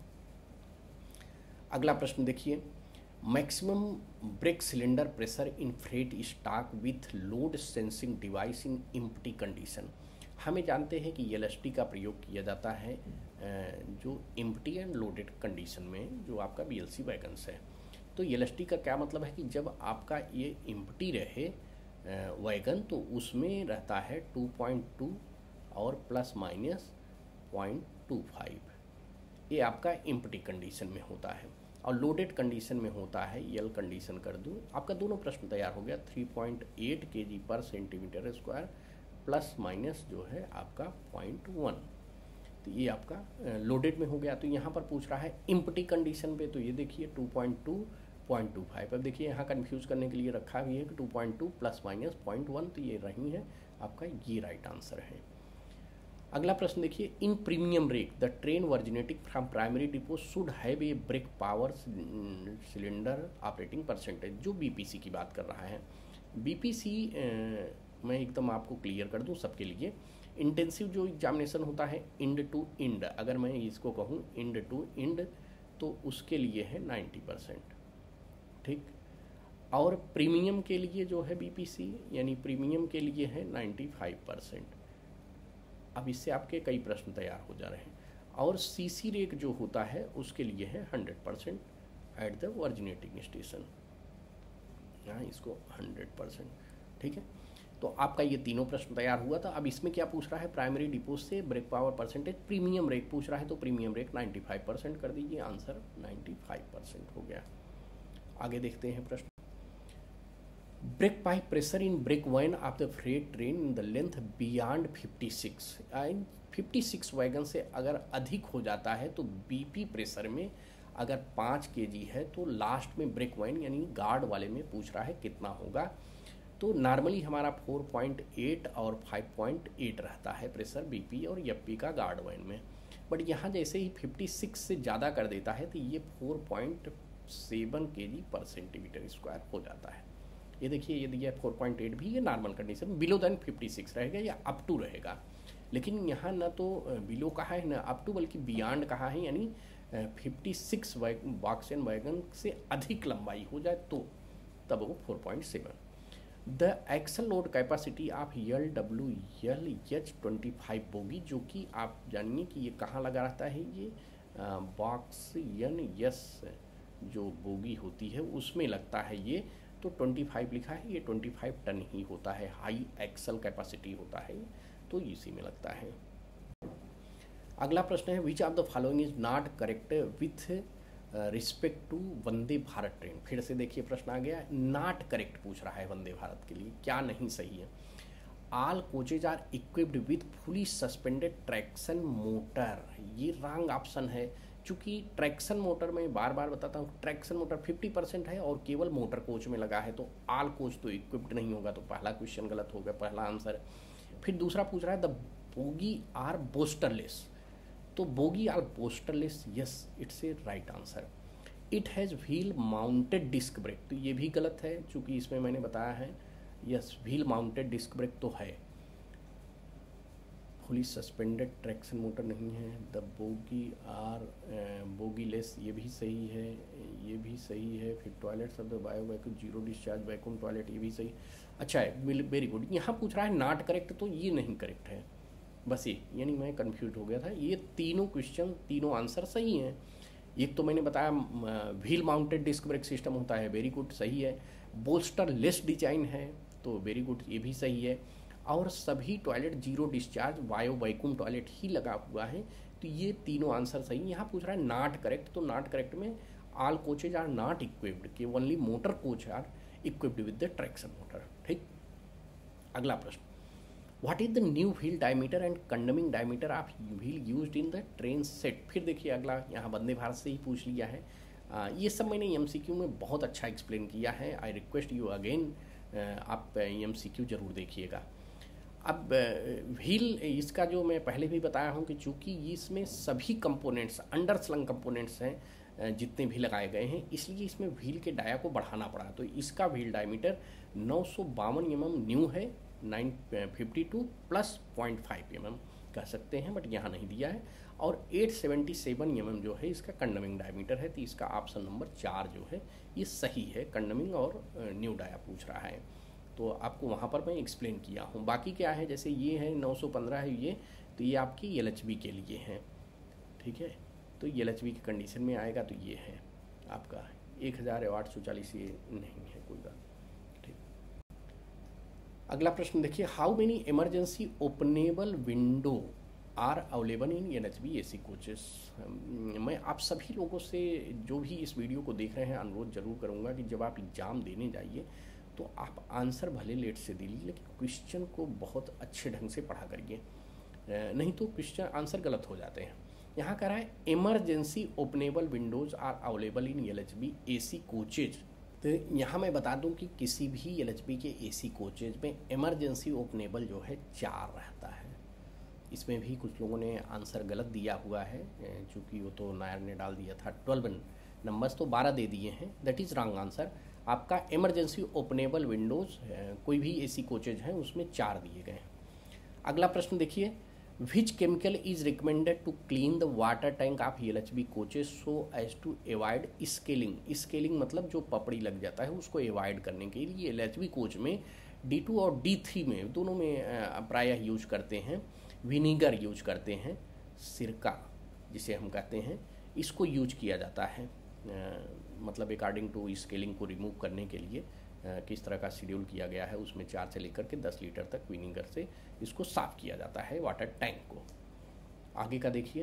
अगला प्रश्न देखिए, maximum brake cylinder pressure in freight stock with load sensing device in empty condition. हमें जानते हैं कि एल एस टी का प्रयोग किया जाता है जो एम्प्टी एंड लोडेड कंडीशन में, जो आपका बी एल सी वैगन्स है। तो एल एस टी का क्या मतलब है कि जब आपका ये एम्प्टी रहे वैगन तो उसमें रहता है टू पॉइंट टू और plus minus point two five, ये आपका एम्प्टी कंडीशन में होता है, और लोडेड कंडीशन में होता है यल कंडीशन कर दूँ। आपका दोनों प्रश्न तैयार हो गया, थ्री पॉइंट एट के G per centimetre square plus minus जो है आपका पॉइंट वन, तो ये आपका लोडेड में हो गया। तो यहाँ पर पूछ रहा है एम्प्टी कंडीशन पे, तो ये देखिए two point two point two five. अब देखिए यहाँ कन्फ्यूज़ करने के लिए रखा भी है कि two point two plus minus point one, तो ये रही है आपका, ये राइट आंसर है। अगला प्रश्न देखिए, in premium rate the train originating from primary depot should have a brake power cylinder operating percentage, जो बीपीसी की बात कर रहा है। बीपीसी मैं एकदम आपको क्लियर कर दूं सबके लिए, इंटेंसिव जो एग्जामिनेशन होता है इंड टू इंड, अगर मैं इसको कहूँ इंड टू इंड तो उसके लिए है नाइन्टी परसेंट, ठीक। और प्रीमियम के लिए जो है बीपीसी यानी प्रीमियम के लिए है नाइन्टी फाइव परसेंट। अब इससे आपके कई प्रश्न तैयार हो जा रहे हैं। और सीसी रेट जो होता है उसके लिए है hundred percent at the originating station, यहाँ इसको हंड्रेड परसेंट, ठीक है। तो आपका ये तीनों प्रश्न तैयार हुआ था। अब इसमें क्या पूछ रहा है, प्राइमरी डिपो से brake power percentage, premium rate पूछ रहा है, तो premium rate ninety five percent कर दीजिए, आंसर नाइन्टी फाइव परसेंट हो गया। आगे देखते हैं प्रश्न। Brake pipe pressure in brake van of the freight train in the length beyond fifty six, fifty six wagon से अगर अधिक हो जाता है तो बीपी प्रेशर में अगर पाँच केजी है तो लास्ट में ब्रेक वैन यानी गार्ड वाले में पूछ रहा है कितना होगा। तो नॉर्मली हमारा फोर पॉइंट एट और फाइव पॉइंट एट रहता है प्रेशर बीपी और एफपी का गार्ड वैन में, बट यहाँ जैसे ही फिफ्टी सिक्स से ज़्यादा कर देता है तो ये four point seven KG per centimetre square हो जाता है। ये देखिए ये दिया फोर पॉइंट एट भी, ये normal condition, below than fifty six रहेगा या अप टू रहेगा, लेकिन यहाँ ना तो बिलो कहा है ना अप टू, बल्कि बियॉन्ड कहा है, यानी fifty six box and wagon से अधिक लंबाई हो जाए तो तब वो four point seven. The axle load capacity of L W L H twenty five bogie, जो कि आप जानिए कि ये कहाँ लगा रहता है, ये बॉक्स एन एस जो बोगी होती है उसमें लगता है ये, तो ट्वेंटी फाइव लिखा है, ये ट्वेंटी फाइव टन ही होता है, हाई एक्सल कैपेसिटी होता है, तो इसी में लगता है। अगला प्रश्न है, which of the following is not correct with respect to Vande Bharat train. फिर से देखिए प्रश्न आ गया, नॉट करेक्ट पूछ रहा है वंदे भारत के लिए, क्या नहीं सही है। All coaches are equipped with fully suspended traction motor, ये रॉन्ग ऑप्शन है, चूँकि ट्रैक्शन मोटर में बार बार बताता हूँ ट्रैक्शन मोटर फिफ्टी परसेंट है और केवल मोटर कोच में लगा है, तो ऑल कोच तो इक्विप्ड नहीं होगा, तो पहला क्वेश्चन गलत हो गया, पहला आंसर। फिर दूसरा पूछ रहा है द बोगी आर बोस्टरलेस, तो bogie are bolsterless, yes it's a right answer. It has wheel mounted disc brake, तो ये भी गलत है, चूँकि इसमें मैंने बताया है yes wheel mounted disc brake तो है। फुली सस्पेंडेड ट्रैक्शन मोटर नहीं है। The bogie are bogie less, ये भी सही है, ये भी सही है। फिर toilets of the bio vacuum zero discharge vacuum toilet, ये भी सही, अच्छा है, वेरी गुड। यहाँ पूछ रहा है नॉट करेक्ट, तो ये नहीं करेक्ट है, बस ये, यानी मैं कंफ्यूज हो गया था। ये तीनों क्वेश्चन तीनों आंसर सही हैं। एक तो मैंने बताया wheel mounted disc brake system होता है, वेरी गुड सही है। बोल्स्टर लेस डिजाइन है, तो वेरी गुड ये भी सही है। और सभी toilet zero discharge bio vacuum toilet ही लगा हुआ है, तो ये तीनों आंसर सही। यहाँ पूछ रहा है नॉट करेक्ट, तो नॉट करेक्ट में all coaches are not equipped, कि only motor coach are equipped with the traction motor, ठीक। अगला प्रश्न, what is the new wheel diameter and condemning diameter of wheel used in the train set. फिर देखिए अगला, यहाँ वंदे भारत से ही पूछ लिया है। आ, ये सब मैंने एमसीक्यू में बहुत अच्छा एक्सप्लेन किया है। आई रिक्वेस्ट यू अगेन, आप एमसीक्यू जरूर देखिएगा। अब व्हील इसका जो मैं पहले भी बताया हूँ कि चूँकि इसमें सभी कंपोनेंट्स अंडर स्लंग कंपोनेंट्स हैं जितने भी लगाए गए हैं, इसलिए इसमें व्हील के डाया को बढ़ाना पड़ा, तो इसका व्हील डायमीटर नौ सौ बावन एम एम न्यू है, nine fifty two plus point five M M कह सकते हैं, बट यहाँ नहीं दिया है। और eight seventy seven M M जो है इसका कंडमिंग डायमीटर है, तो इसका ऑप्शन नंबर चार जो है ये सही है। कंडमिंग और न्यू डाया पूछ रहा है, तो आपको वहाँ पर मैं एक्सप्लेन किया हूँ। बाकी क्या है, जैसे ये है नौ सौ पंद्रह है ये, तो ये आपकी एल एच बी के लिए है, ठीक है। तो एल एच बी की कंडीशन में आएगा, तो ये है आपका एक हज़ार आठ सौ चालीस, ये नहीं है कोई बात, ठीक। अगला प्रश्न देखिए, how many emergency openable window are available in N H B A C coaches. मैं आप सभी लोगों से जो भी इस वीडियो को देख रहे हैं अनुरोध जरूर करूँगा कि जब आप एग्ज़ाम देने जाइए तो आप आंसर भले लेट से दे लीजिए, लेकिन क्वेश्चन को बहुत अच्छे ढंग से पढ़ा करिए, नहीं तो क्वेश्चन आंसर गलत हो जाते हैं। यहाँ कह रहा है emergency openable windows are available in L H B A C coaches. तो यहाँ मैं बता दूँ कि किसी भी एल एच बी के ए सी कोचेज में इमरजेंसी ओपनेबल जो है चार रहता है। इसमें भी कुछ लोगों ने आंसर गलत दिया हुआ है, चूँकि वो तो नायर ने डाल दिया था ट्वेल्व नंबर्स, तो बारह दे दिए हैं, दैट इज़ रॉन्ग आंसर। आपका इमरजेंसी ओपनेबल विंडोज़ कोई भी एसी कोचेज हैं उसमें चार दिए गए हैं। अगला प्रश्न देखिए, which chemical is recommended to clean the water tank of L H B coaches so as to avoid scaling. Scaling मतलब जो पपड़ी लग जाता है उसको एवॉइड करने के लिए एल एच बी कोच में डी टू और डी थ्री में दोनों में प्रायः यूज करते हैं विनीगर यूज करते हैं, सिरका जिसे हम कहते हैं इसको यूज किया जाता है। आ, मतलब अकॉर्डिंग टू स्केलिंग को रिमूव करने के लिए आ, किस तरह का शेड्यूल किया गया है, उसमें चार से लेकर के दस लीटर तक विनीगर से इसको साफ किया जाता है वाटर टैंक को। आगे का देखिए,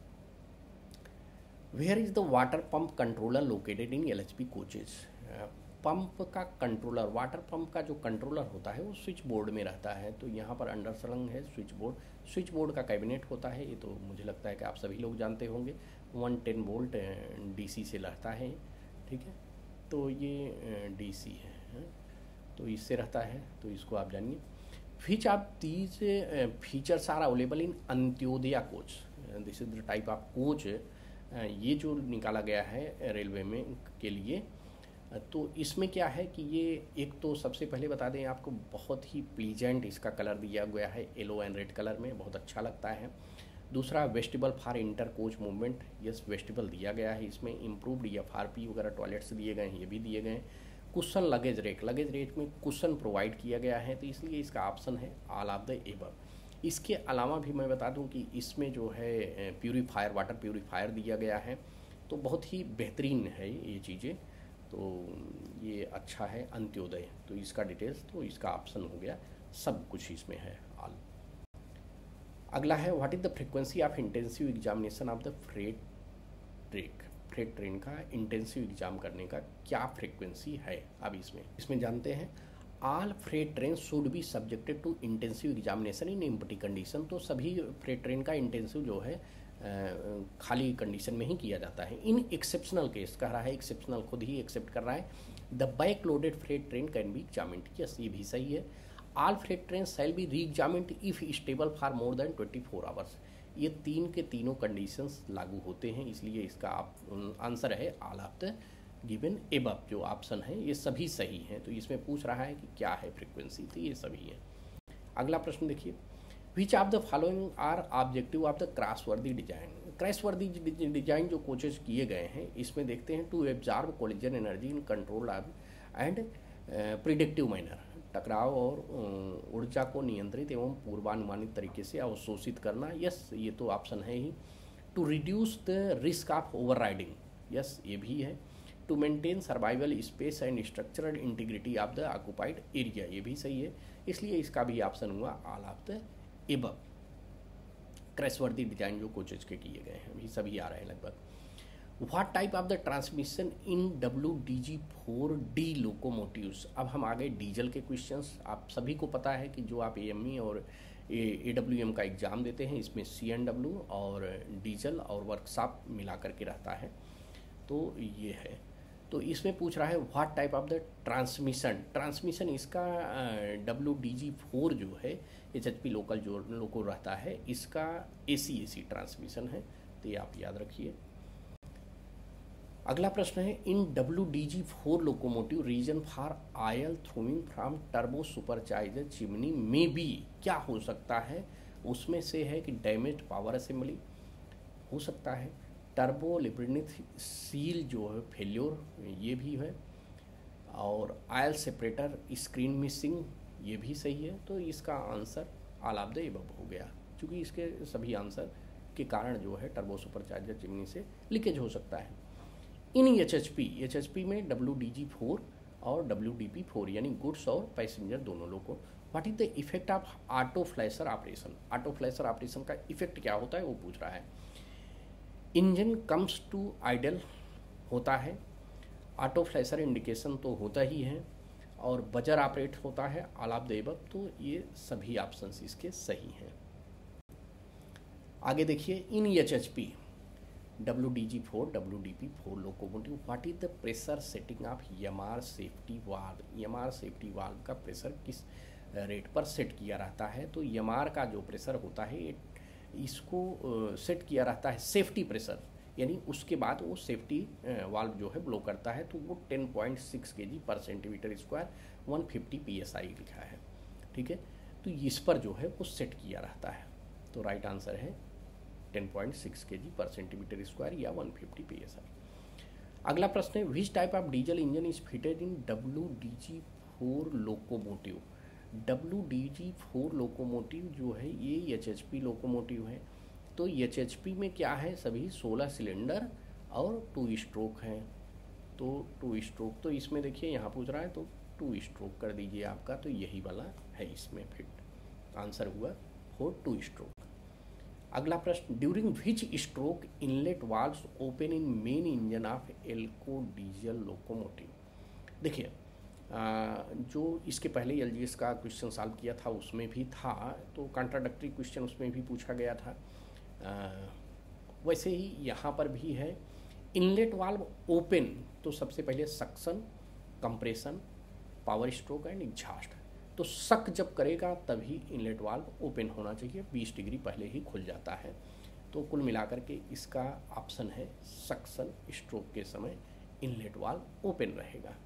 where is the water pump controller located in L H B coaches. Pump का कंट्रोलर, वाटर पंप का जो कंट्रोलर होता है वो स्विच बोर्ड में रहता है। तो यहाँ पर अंडर सलंग है स्विच बोर्ड। स्विच बोर्ड का कैबिनेट होता है, ये तो मुझे लगता है कि आप सभी लोग जानते होंगे। वन टेन वोल्ट डीसी से रहता है, ठीक है। तो ये डीसी है, तो इससे रहता है, तो इसको आप जानिए। Which of these features are available in Antyodaya coach. This is the type of coach ये जो निकाला गया है रेलवे में के लिए। तो इसमें क्या है कि ये एक तो सबसे पहले बता दें आपको, बहुत ही प्लीजेंट इसका कलर दिया गया है, येलो एंड रेड कलर में, बहुत अच्छा लगता है। दूसरा, vestibule for inter coach movement, yes vestibule दिया गया है इसमें। इम्प्रूव्ड एफ आर पी वगैरह टॉयलेट्स दिए गए हैं, ये भी दिए गए हैं। Cushion luggage rack, luggage rack में कुशन प्रोवाइड किया गया है, तो इसलिए इसका ऑप्शन है ऑल ऑफ द एबव। इसके अलावा भी मैं बता दूं कि इसमें जो है प्यूरीफायर, वाटर प्यूरीफायर दिया गया है, तो बहुत ही बेहतरीन है ये चीज़ें। तो ये अच्छा है अंत्योदय, तो इसका डिटेल्स, तो इसका ऑप्शन हो गया, सब कुछ इसमें है ऑल। अगला है, what is the frequency of intensive examination of the freight track. Freight train का इंटेंसिव एग्जाम करने का क्या फ्रीक्वेंसी है। अब इसमें इसमें जानते हैं, all freight train should be subjected to intensive examination in empty condition. तो सभी फ्रेट ट्रेन का इंटेंसिव जो है खाली कंडीशन में ही किया जाता है। इन एक्सेप्शनल केस कह रहा है, एक्सेप्शनल खुद ही एक्सेप्ट कर रहा है। The back loaded freight train can be examined, yes ये भी सही है। All freight train shall be reexamined if stable for more than twenty four hours. ये तीन के तीनों कंडीशंस लागू होते हैं, इसलिए इसका आंसर है all of the given above. जो ऑप्शन है ये सभी सही हैं। तो इसमें पूछ रहा है कि क्या है फ्रीक्वेंसी, तो ये सभी है। अगला प्रश्न देखिए, which of the following are objective of the crashworthy design. Crashworthy design जो कोचेस किए गए हैं, इसमें देखते हैं, to absorb collision energy in control and predictive manner, टकराव और ऊर्जा को नियंत्रित एवं पूर्वानुमानित तरीके से अवशोषित करना, यस ये तो ऑप्शन है ही। To reduce the risk of overriding, yes ये भी है। To maintain survival space and structural integrity of the occupied area, ये भी सही है, इसलिए इसका भी ऑप्शन हुआ all of the above. Crashworthy design जो कोचेज के किए गए हैं, अभी सभी आ रहे हैं लगभग। What type of the transmission in W D G four D locomotives. अब हम आ गए डीजल के क्वेश्चंस। आप सभी को पता है कि जो आप ए एम ई और ए डब्ल्यू एम का एग्ज़ाम देते हैं, इसमें सी एन डब्ल्यू और डीजल और वर्कशॉप मिला करके रहता है, तो ये है। तो इसमें पूछ रहा है what type of the transmission. Transmission इसका डब्ल्यू डी जी फोर जो है एच एच पी लोकल जो लोको रहता है, इसका ए सी ए सी ट्रांसमिशन है, तो ये आप याद रखिए। अगला प्रश्न है, in W D G four locomotive reason for oil throwing from turbo supercharger chimney में भी क्या हो सकता है। उसमें से है कि डैमेज पावर असेंबली हो सकता है, टर्बो लिब्रिनिथ सील जो है फेल्योर ये भी है, और ऑयल सेपरेटर स्क्रीन मिसिंग ये भी सही है। तो इसका answer all of the above हो गया, क्योंकि इसके सभी आंसर के कारण जो है टर्बो सुपरचार्जर चिमनी से लीकेज हो सकता है। In H H P H H P में डब्ल्यू डी जी फोर और डब्ल्यू डी पी फोर यानी गुड्स और पैसेंजर दोनों लोगों, what is the effect of auto flasher operation. Auto flasher operation का इफेक्ट क्या होता है वो पूछ रहा है। इंजन कम्स टू आइडल होता है, ऑटो फ्लैशर इंडिकेशन तो होता ही है, और बजर ऑपरेट होता है ऑल ऑफ द एबव। तो ये सभी ऑप्शंस इसके सही हैं। आगे देखिए, in H H P W D G four W D P four locomotive what is the pressure setting of M R safety valve. M R safety valve का pressure किस रेट पर सेट किया रहता है। तो एम आर का जो pressure होता है इसको सेट किया रहता है सेफ्टी प्रेशर, यानी उसके बाद वो सेफ्टी वाल्व जो है ब्लो करता है, तो वो ten point six K G per centimetre square one fifty P S I लिखा है, ठीक है। तो इस पर जो है वो सेट किया रहता है, तो राइट आंसर है ten point six K G per centimetre square या one fifty P S I. अगला प्रश्न है which type of diesel engine is fitted in W D G four locomotive. W D G four locomotive जो है ये H H P locomotive है। तो H H P में क्या है, सभी सोलह सिलेंडर और टू स्ट्रोक हैं। तो टू स्ट्रोक तो इसमें देखिए यहाँ पूछ रहा है तो टू स्ट्रोक कर दीजिए आपका, तो यही वाला है इसमें फिट। आंसर हुआ फोर टू स्ट्रोक। अगला प्रश्न during which stroke inlet valves open in main engine of Alco diesel locomotive. देखिए जो इसके पहले एल जी एस का क्वेश्चन सॉल्व किया था उसमें भी था, तो कॉन्ट्राडक्टरी क्वेश्चन उसमें भी पूछा गया था। आ, वैसे ही यहाँ पर भी है। इनलेट वाल्व ओपन तो सबसे पहले suction, compression, power stroke and exhaust. तो सक जब करेगा तभी इनलेट वाल्व ओपन होना चाहिए, बीस डिग्री पहले ही खुल जाता है। तो कुल मिलाकर के इसका ऑप्शन है सक्शन स्ट्रोक के समय इनलेट वाल्व ओपन रहेगा।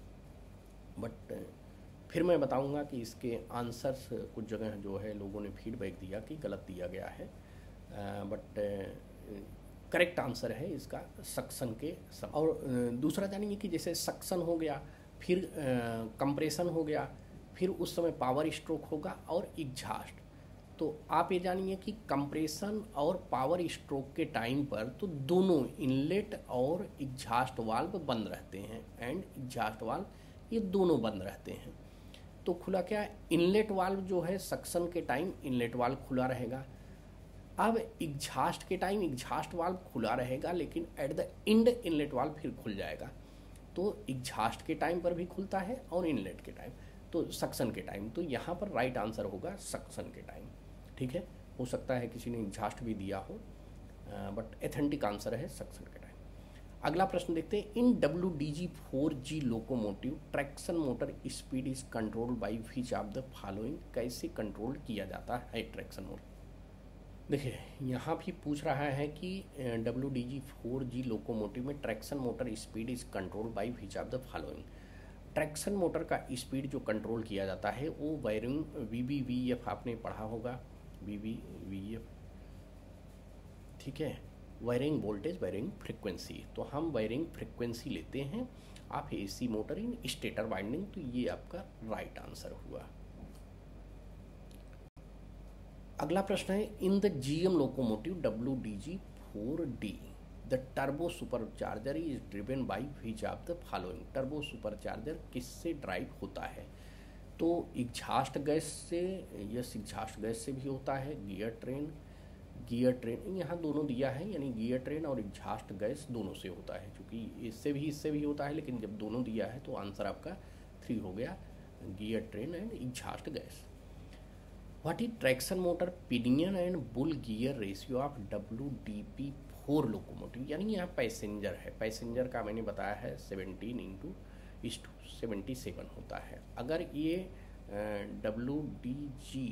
बट फिर मैं बताऊंगा कि इसके आंसर्स कुछ जगह जो है लोगों ने फीडबैक दिया कि गलत दिया गया है, बट करेक्ट आंसर है इसका सक्शन के समय। और दूसरा जानिए कि जैसे सक्शन हो गया, फिर कंप्रेशन हो गया, फिर उस समय पावर स्ट्रोक होगा और एग्जॉस्ट। तो आप ये जानिए कि कंप्रेशन और पावर स्ट्रोक के टाइम पर तो दोनों इनलेट और एग्जॉस्ट वाल्व बंद रहते हैं एंड एग्जॉस्ट वाल्व ये दोनों बंद रहते हैं। तो खुला क्या, इनलेट वाल्व जो है सक्शन के टाइम इनलेट वाल्व खुला रहेगा। अब एग्जॉस्ट के टाइम एग्जॉस्ट वाल्व खुला रहेगा, लेकिन at the end inlet valve फिर खुल जाएगा। तो एग्जॉस्ट के टाइम पर भी खुलता है और इनलेट के टाइम, तो सक्शन के टाइम। तो यहाँ पर राइट आंसर होगा सक्शन के टाइम। ठीक है, हो सकता है किसी ने एग्जॉस्ट भी दिया हो, बट एथेंटिक आंसर है सक्शन के टाइम। अगला प्रश्न देखते हैं in W D G four G locomotive traction motor speed is controlled by which of the following. कैसे कंट्रोल किया जाता है ट्रैक्शन मोटर। देखिए यहाँ भी पूछ रहा है कि W D G four G locomotive में traction motor speed is controlled by which of the following. Traction motor का स्पीड जो कंट्रोल किया जाता है वो varying V B V F आपने पढ़ा होगा, वी बी वी एफ। ठीक है, वायरिंग वोल्टेज, वायरिंग फ्रिक्वेंसी। तो हम वायरिंग फ्रिक्वेंसी लेते हैं। आप AC motor in stator winding, तो ये आपका राइट आंसर हुआ। अगला प्रश्न है in the GM locomotive W D G four D the turbo supercharger is driven by which of the following. Turbo supercharger किससे ड्राइव होता है। तो एग्जॉस्ट गैस से, यस एग्जॉस्ट गैस से भी होता है। गियर ट्रेन, गियर ट्रेन यहाँ दोनों दिया है, यानी गियर ट्रेन और एग्जॉस्ट गैस दोनों से होता है। क्योंकि इससे भी इससे भी होता है, लेकिन जब दोनों दिया है तो आंसर आपका थ्री हो गया, gear train and exhaust gas. What is traction motor pinion and bull gear ratio of W D P four locomotive. यानी यहाँ पैसेंजर है, पैसेंजर का मैंने बताया है seventeen into is to seventy seven होता है। अगर ये डब्ल्यू डी जी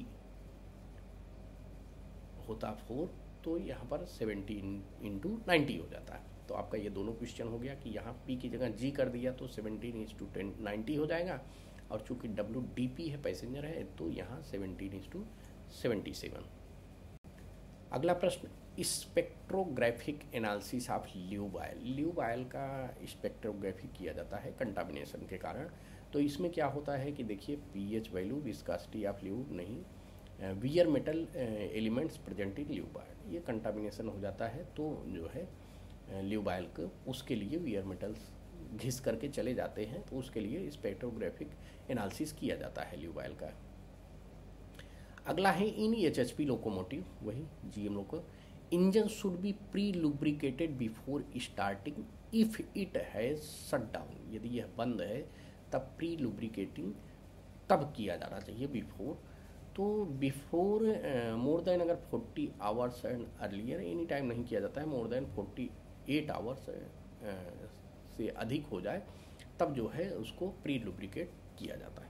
होता फोर तो यहाँ पर सेवनटीन इंटू नाइन्टी हो जाता है। तो आपका ये दोनों क्वेश्चन हो गया कि यहाँ पी की जगह जी कर दिया तो सेवनटीन इंस टू टेन नाइन्टी हो जाएगा, और चूंकि डब्ल्यू डी पी है पैसेंजर है तो यहाँ सेवनटीन इंस टू सेवेंटी सेवन। अगला प्रश्न spectrographic analysis of lube oil. Lube oil का स्पेक्ट्रोग्राफी किया जाता है कंटामिनेशन के कारण। तो इसमें क्या होता है कि देखिए PH value, viscosity of lube नहीं, wear metal elements present in lube oil, ये कंटामिनेशन हो जाता है। तो जो है ल्यूब ऑयल को उसके लिए वियर मेटल्स घिस करके चले जाते हैं, तो उसके लिए स्पेक्ट्रोग्राफिक एनालिसिस किया जाता है ल्यूब ऑयल का। अगला है in H H P locomotive, वही GM loco engine should be pre lubricated before starting if it has shut down. यदि यह बंद है तब प्री लुब्रिकेटिंग तब किया जाना चाहिए, बिफोर। तो बिफोर मोर देन अगर forty hours and earlier any time नहीं किया जाता है, more than forty eight hours से अधिक हो जाए तब जो है उसको प्री लुब्रिकेट किया जाता है।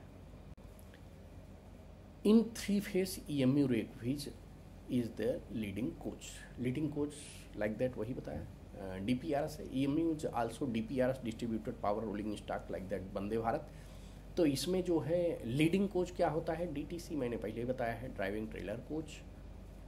In three phase E M U rake which is the leading coach. Leading coach like that वही बताया। डी पी आर एस है, E M U is also D P R S distributed power rolling stock like that Vande Bharat. तो इसमें जो है leading coach क्या होता है, डी टी सी मैंने पहले ही बताया है, ड्राइविंग ट्रेलर कोच।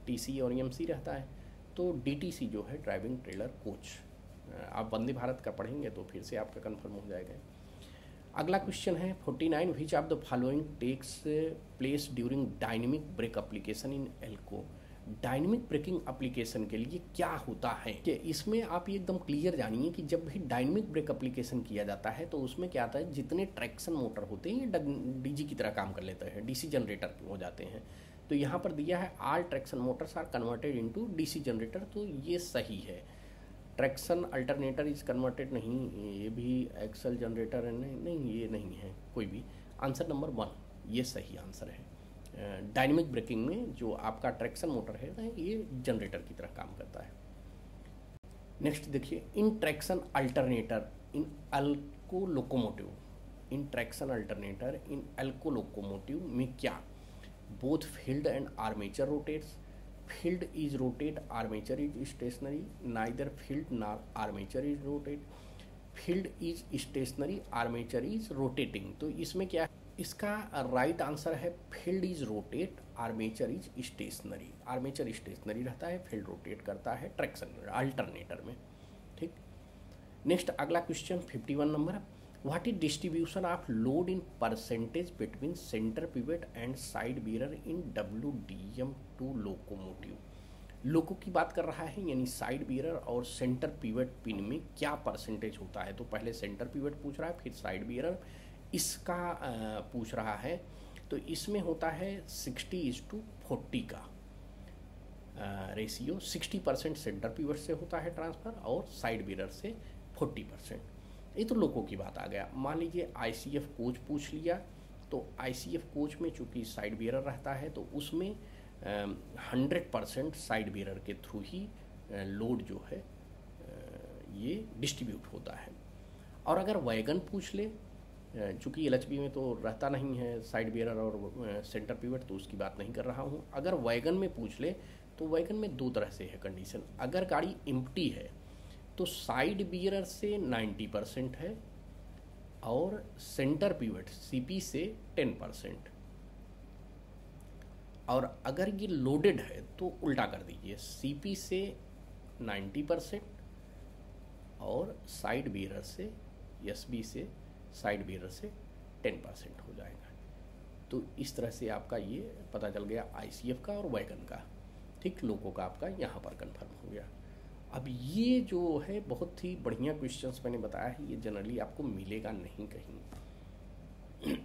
टीसी और ईएमसी रहता है। तो डीटीसी जो है ड्राइविंग ट्रेलर कोच, आप वंदे भारत का पढ़ेंगे तो फिर से आपका कंफर्म हो जाएगा। अगला क्वेश्चन है forty nine, which of the following takes place during dynamic brake application in Alco. Dynamic braking application के लिए क्या होता है कि इसमें आप ये एकदम क्लियर जानिए कि जब भी डायनेमिक ब्रेक एप्लीकेशन किया जाता है तो उसमें क्या आता है, जितने ट्रैक्शन मोटर होते हैं ये डीजी की तरह काम कर लेते हैं, डीसी जनरेटर हो जाते हैं। तो यहाँ पर दिया है all traction motors are converted into DC generator, तो ये सही है। ट्रैक्शन अल्टरनेटर इज कन्वर्टेड नहीं, ये भी एक्सल जनरेटर है, नहीं नहीं ये नहीं है कोई भी। आंसर नंबर वन ये सही आंसर है। डायनेमिक ब्रेकिंग में जो आपका ट्रैक्शन मोटर है ये जनरेटर की तरह काम करता है। नेक्स्ट देखिए, in traction alternator in Alco locomotive, in traction alternator in Alco locomotive में क्या both field and armature rotates, field is rotate armature is stationary, neither field nor armature is rotate, field is stationary armature is rotating. तो इसमें क्या है, इसका right answer है field is rotate armature is stationary. Armature stationary रहता है, field rotate करता है ट्रैक्शन अल्टरनेटर में। ठीक, नेक्स्ट अगला question fifty one number, what is distribution of load in percentage between centre pivot and side bearer in W D M two locomotive. Loco की बात कर रहा है, यानी साइड बीरर और सेंटर पिवट पिन में क्या परसेंटेज होता है। तो पहले सेंटर पिवट पूछ रहा है, फिर साइड बीरर इसका पूछ रहा है। तो इसमें होता है सिक्सटी इज टू फोर्टी का रेशियो, सिक्सटी परसेंट सेंटर पिवट से होता है ट्रांसफ़र और साइड बीरर से फोर्टी परसेंट। ये तो लोको की बात आ गया। मान लीजिए आईसीएफ कोच पूछ लिया, तो आईसीएफ कोच में चूंकि साइड बीरर रहता है तो उसमें हंड्रेड परसेंट साइड बीरर के थ्रू ही लोड जो है आ, ये डिस्ट्रीब्यूट होता है। और अगर वैगन पूछ ले, चूँकि एलएचबी में तो रहता नहीं है साइड बीरर और सेंटर पिवट, तो उसकी बात नहीं कर रहा हूँ। अगर वैगन में पूछ ले तो वैगन में दो तरह से है कंडीशन। अगर गाड़ी एम्प्टी है तो साइड बीरर से नाइन्टी परसेंट है और सेंटर पिवट सीपी से टेन परसेंट, और अगर ये लोडेड है तो उल्टा कर दीजिए, सीपी से नाइन्टी परसेंट और साइड बीरर से एसबी से साइड बीरर से टेन परसेंट हो जाएगा। तो इस तरह से आपका ये पता चल गया आईसीएफ का और वैगन का। ठीक, लोगों का आपका यहाँ पर कंफर्म हो गया। अब ये जो है बहुत ही बढ़िया क्वेश्चंस मैंने बताया है, ये जनरली आपको मिलेगा नहीं कहीं।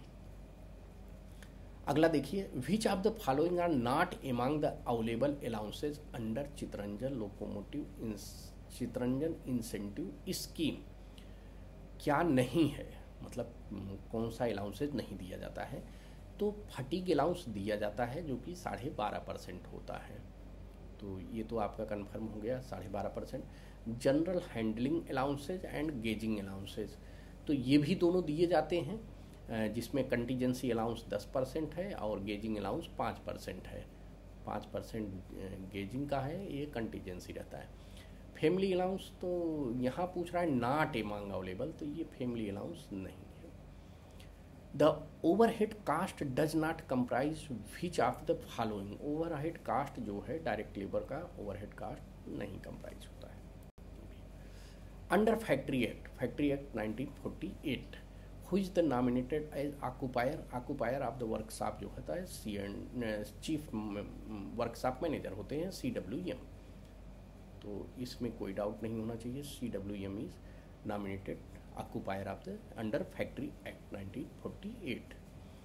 अगला देखिए, which of the following are not among the available allowances under Chittaranjan locomotive in Chittaranjan incentive scheme. क्या नहीं है, मतलब कौन सा अलाउंसेज नहीं दिया जाता है। तो फटीग अलाउंस दिया जाता है जो कि साढ़े बारह परसेंट होता है। तो ये तो आपका कंफर्म हो गया, साढ़े बारह percent. General handling allowances and gauging allowances, तो ये भी दोनों दिए जाते हैं, जिसमें कंटीजेंसी अलाउंस दस परसेंट है और गेजिंग अलाउंस पाँच परसेंट है। पाँच परसेंट गेजिंग का है, ये कंटीजेंसी रहता है। फैमिली अलाउंस तो यहाँ पूछ रहा है नॉट एमंग अवेलेबल, तो ये फैमिली अलाउंस नहीं है। The overhead cost does not comprise which of the following. Overhead cost जो है डायरेक्ट लेबर का ओवरहेड कास्ट नहीं कंप्राइज होता है। Under factory act, factory act nineteen forty eight, who is the nominated as occupier. Occupier of the workshop जो होता है C and chief workshop manager होते हैं सी डब्ल्यू एम। तो इसमें कोई डाउट नहीं होना चाहिए, C W M is nominated occupier of the under factory act nineteen forty eight.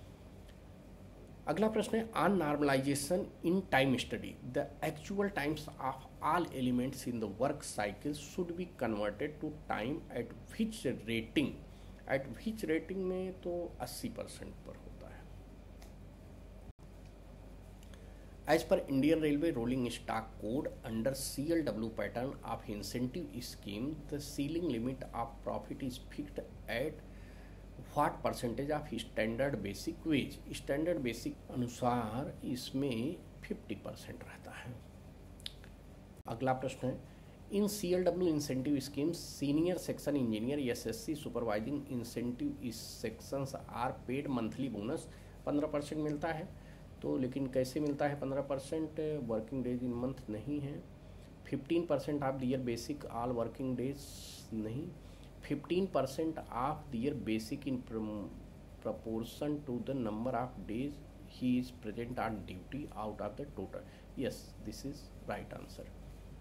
अगला प्रश्न है, on normalization in time study the actual times of all elements in the work cycle should be converted to time at which rating. At which rating में तो अस्सी percent पर होता है। As per Indian railway rolling stock code under C L W pattern of incentive scheme the ceiling limit of profit is fixed at what percentage of standard basic wage. Standard basic अनुसार इसमें fifty percent रहता है। अगला प्रश्न है, in C L W incentive scheme senior section engineer S S C supervising incentive sections are paid monthly bonus पंद्रह percent मिलता है। तो लेकिन कैसे मिलता है पंद्रह percent? Working days in month नहीं है। Fifteen percent of their basic all working days नहीं। Fifteen percent of their basic in proportion to the number of days he is present on duty out of the total. Yes, this is right answer.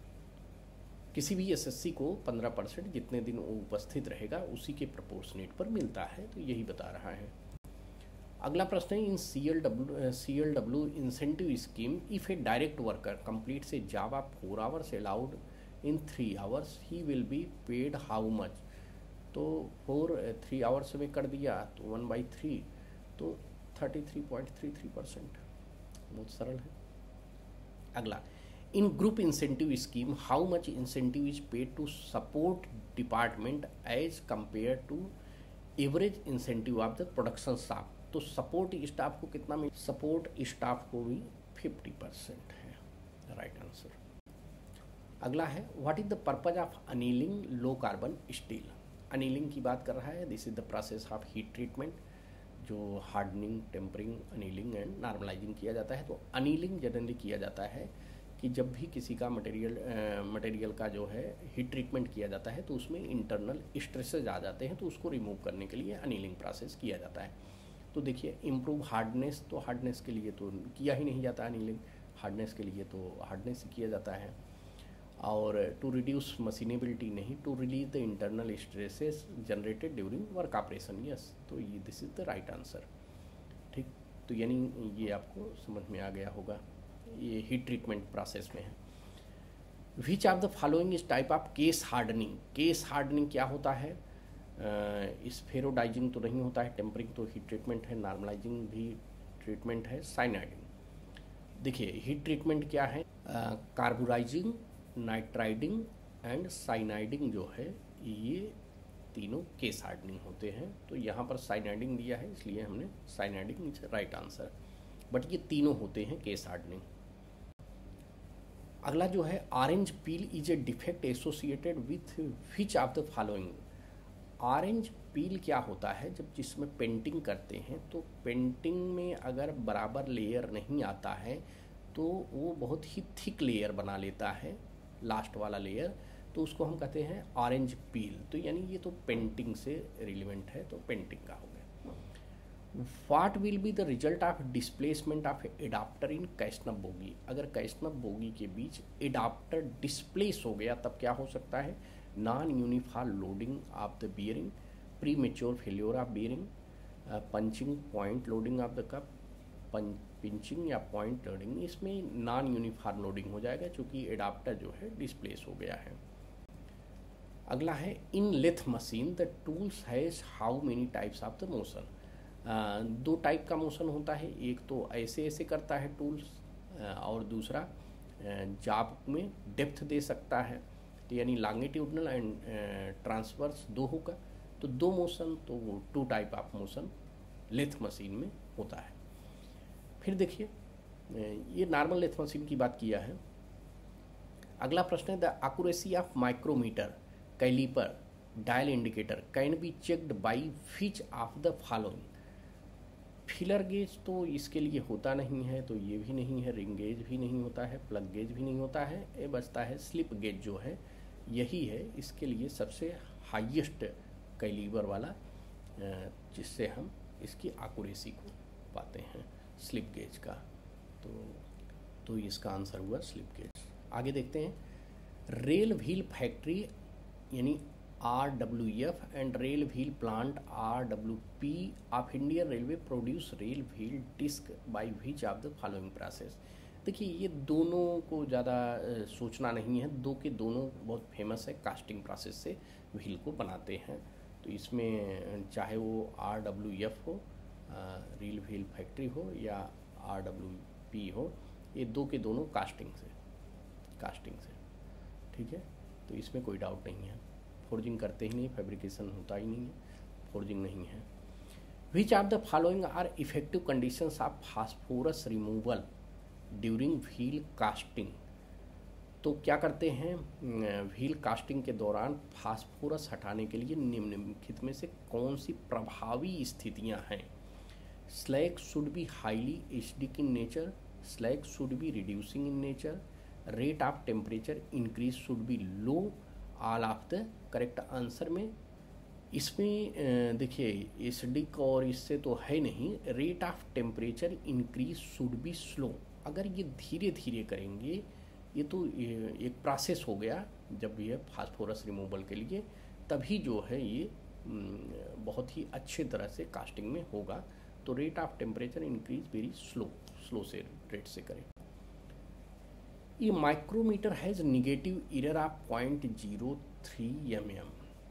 किसी भी SSC को पंद्रह percent जितने दिन वो उपस्थित रहेगा उसी के प्रपोर्शनेट पर मिलता है, तो यही बता रहा है। अगला प्रश्न है, in C L W C L W incentive scheme if a direct worker completes a job of four hours allowed in three hours he will be paid how much? तो फोर थ्री आवर्स में कर दिया तो one by three, तो thirty three point three three percent. बहुत सरल है। अगला, in group incentive scheme how much incentive is paid to support department as compare to average incentive of the production staff? तो सपोर्ट स्टाफ को कितना मिल? Support staff को भी फिफ्टी परसेंट है, राइट आंसर। अगला है, what is the purpose of annealing low carbon steel? Annealing की बात कर रहा है। This is the process of heat treatment, जो hardening, tempering, annealing and normalizing किया जाता है। तो अनीलिंग जनरली किया जाता है कि जब भी किसी का मटेरियल मटेरियल का जो है हीट ट्रीटमेंट किया जाता है तो उसमें इंटरनल स्ट्रेसेज आ जाते हैं, तो उसको रिमूव करने के लिए अनीलिंग प्रोसेस किया जाता है। तो देखिए, इम्प्रूव हार्डनेस, तो हार्डनेस के लिए तो किया ही नहीं जाता अनीलिंग, हार्डनेस के लिए तो हार्डनेस ही किया जाता है। और टू रिड्यूस मशीनेबिलिटी नहीं, to release the internal stresses generated during work operation. Yes, तो ये this is the right answer. ठीक, तो यानी ये आपको समझ में आ गया होगा, ये हीट ट्रीटमेंट प्रोसेस में है। Which of the following is type of case hardening? Case hardening क्या होता है? स्फेरोडाइजिंग तो नहीं होता है, टेम्परिंग तो हीट ट्रीटमेंट है, नॉर्मलाइजिंग भी ट्रीटमेंट है, साइनाइडिंग। देखिए, हीट ट्रीटमेंट क्या है? कार्बोराइजिंग, नाइट्राइडिंग एंड साइनाइडिंग जो है, ये तीनों केस हार्डनिंग होते हैं। तो यहाँ पर साइनाइडिंग दिया है, इसलिए हमने cyaniding is right answer, but ये तीनों होते हैं केस हार्डनिंग। अगला जो है, orange peel is a defect associated with which of the following? Orange peel क्या होता है? जब जिसमें पेंटिंग करते हैं तो पेंटिंग में अगर बराबर लेयर नहीं आता है तो वो बहुत ही थिक लेयर बना लेता है, लास्ट वाला लेयर, तो उसको हम कहते हैं ऑरेंज पील। तो यानी ये तो पेंटिंग से रिलेवेंट है, तो पेंटिंग का हो गया। What will be the result of displacement of adapter in CASNUB bogie? अगर कैस्नप बोगी के बीच एडाप्टर डिस्प्लेस हो गया तब क्या हो सकता है? Non uniform loading of the bearing, premature failure of bearing, punching point loading of the cup, pinching या पॉइंट लोडिंग। इसमें नॉन यूनिफॉर्म लोडिंग हो जाएगा क्योंकि एडाप्टर जो है डिस्प्लेस हो गया है। अगला है, in lathe machine the tools has how many types of the motion? दो टाइप का मोशन होता है, एक तो ऐसे ऐसे करता है टूल्स, और दूसरा जॉब में डेप्थ दे सकता है, तो यानी लॉन्गिट्यूडनल एंड ट्रांसवर्स दो होगा। तो दो मोशन, तो वो two type of motion lathe machine में होता है। फिर देखिए, ये नॉर्मल लेथ मशीन की बात किया है। अगला प्रश्न है, the accuracy of micrometer, caliper, dial indicator can be checked by which of the following? Feeler gauge तो इसके लिए होता नहीं है, तो ये भी नहीं है, रिंग गेज भी नहीं होता है, प्लग गेज भी नहीं होता है, ये बचता है स्लिप गेज जो है, यही है इसके लिए सबसे हाईएस्ट कैलिबर वाला, जिससे हम इसकी एक्यूरेसी को पाते हैं, स्लिप गेज का। तो तो इसका आंसर हुआ स्लिप गेज। आगे देखते हैं, रेल व्हील फैक्ट्री यानी R W F and rail wheel plant R W P of Indian railway produce rail wheel disc by which of the following process? देखिए, ये दोनों को ज़्यादा सोचना नहीं है, दो के दोनों बहुत फेमस है, कास्टिंग प्रोसेस से व्हील को बनाते हैं। तो इसमें चाहे वो आर डब्ल्यू एफ हो, रेल व्हील फैक्ट्री हो, या आर डब्ल्यू पी हो, ये दो के दोनों कास्टिंग से कास्टिंग से ठीक है, तो इसमें कोई डाउट नहीं है। फोर्जिंग करते ही नहीं, फैब्रिकेशन होता ही नहीं है, फोर्जिंग नहीं है। Which of the following are effective conditions of phosphorus removal during wheel casting? तो क्या करते हैं व्हील कास्टिंग के दौरान फास्फोरस हटाने के लिए निम्नलिखित में से कौन सी प्रभावी स्थितियां हैं? Slag should be highly acidic in nature, slag should be reducing in nature, rate of temperature increase should be low, all of the correct answer में। इसमें देखिए एसिडिक और इससे तो है नहीं, rate of temperature increase should be slow. अगर ये धीरे धीरे करेंगे, ये तो एक प्रोसेस हो गया जब ये फास्फोरस रिमूवल के लिए, तभी जो है ये बहुत ही अच्छे तरह से कास्टिंग में होगा। तो rate of temperature increase very slow, slow से रेट से करें। ये micrometer has negative error of point zero three M M.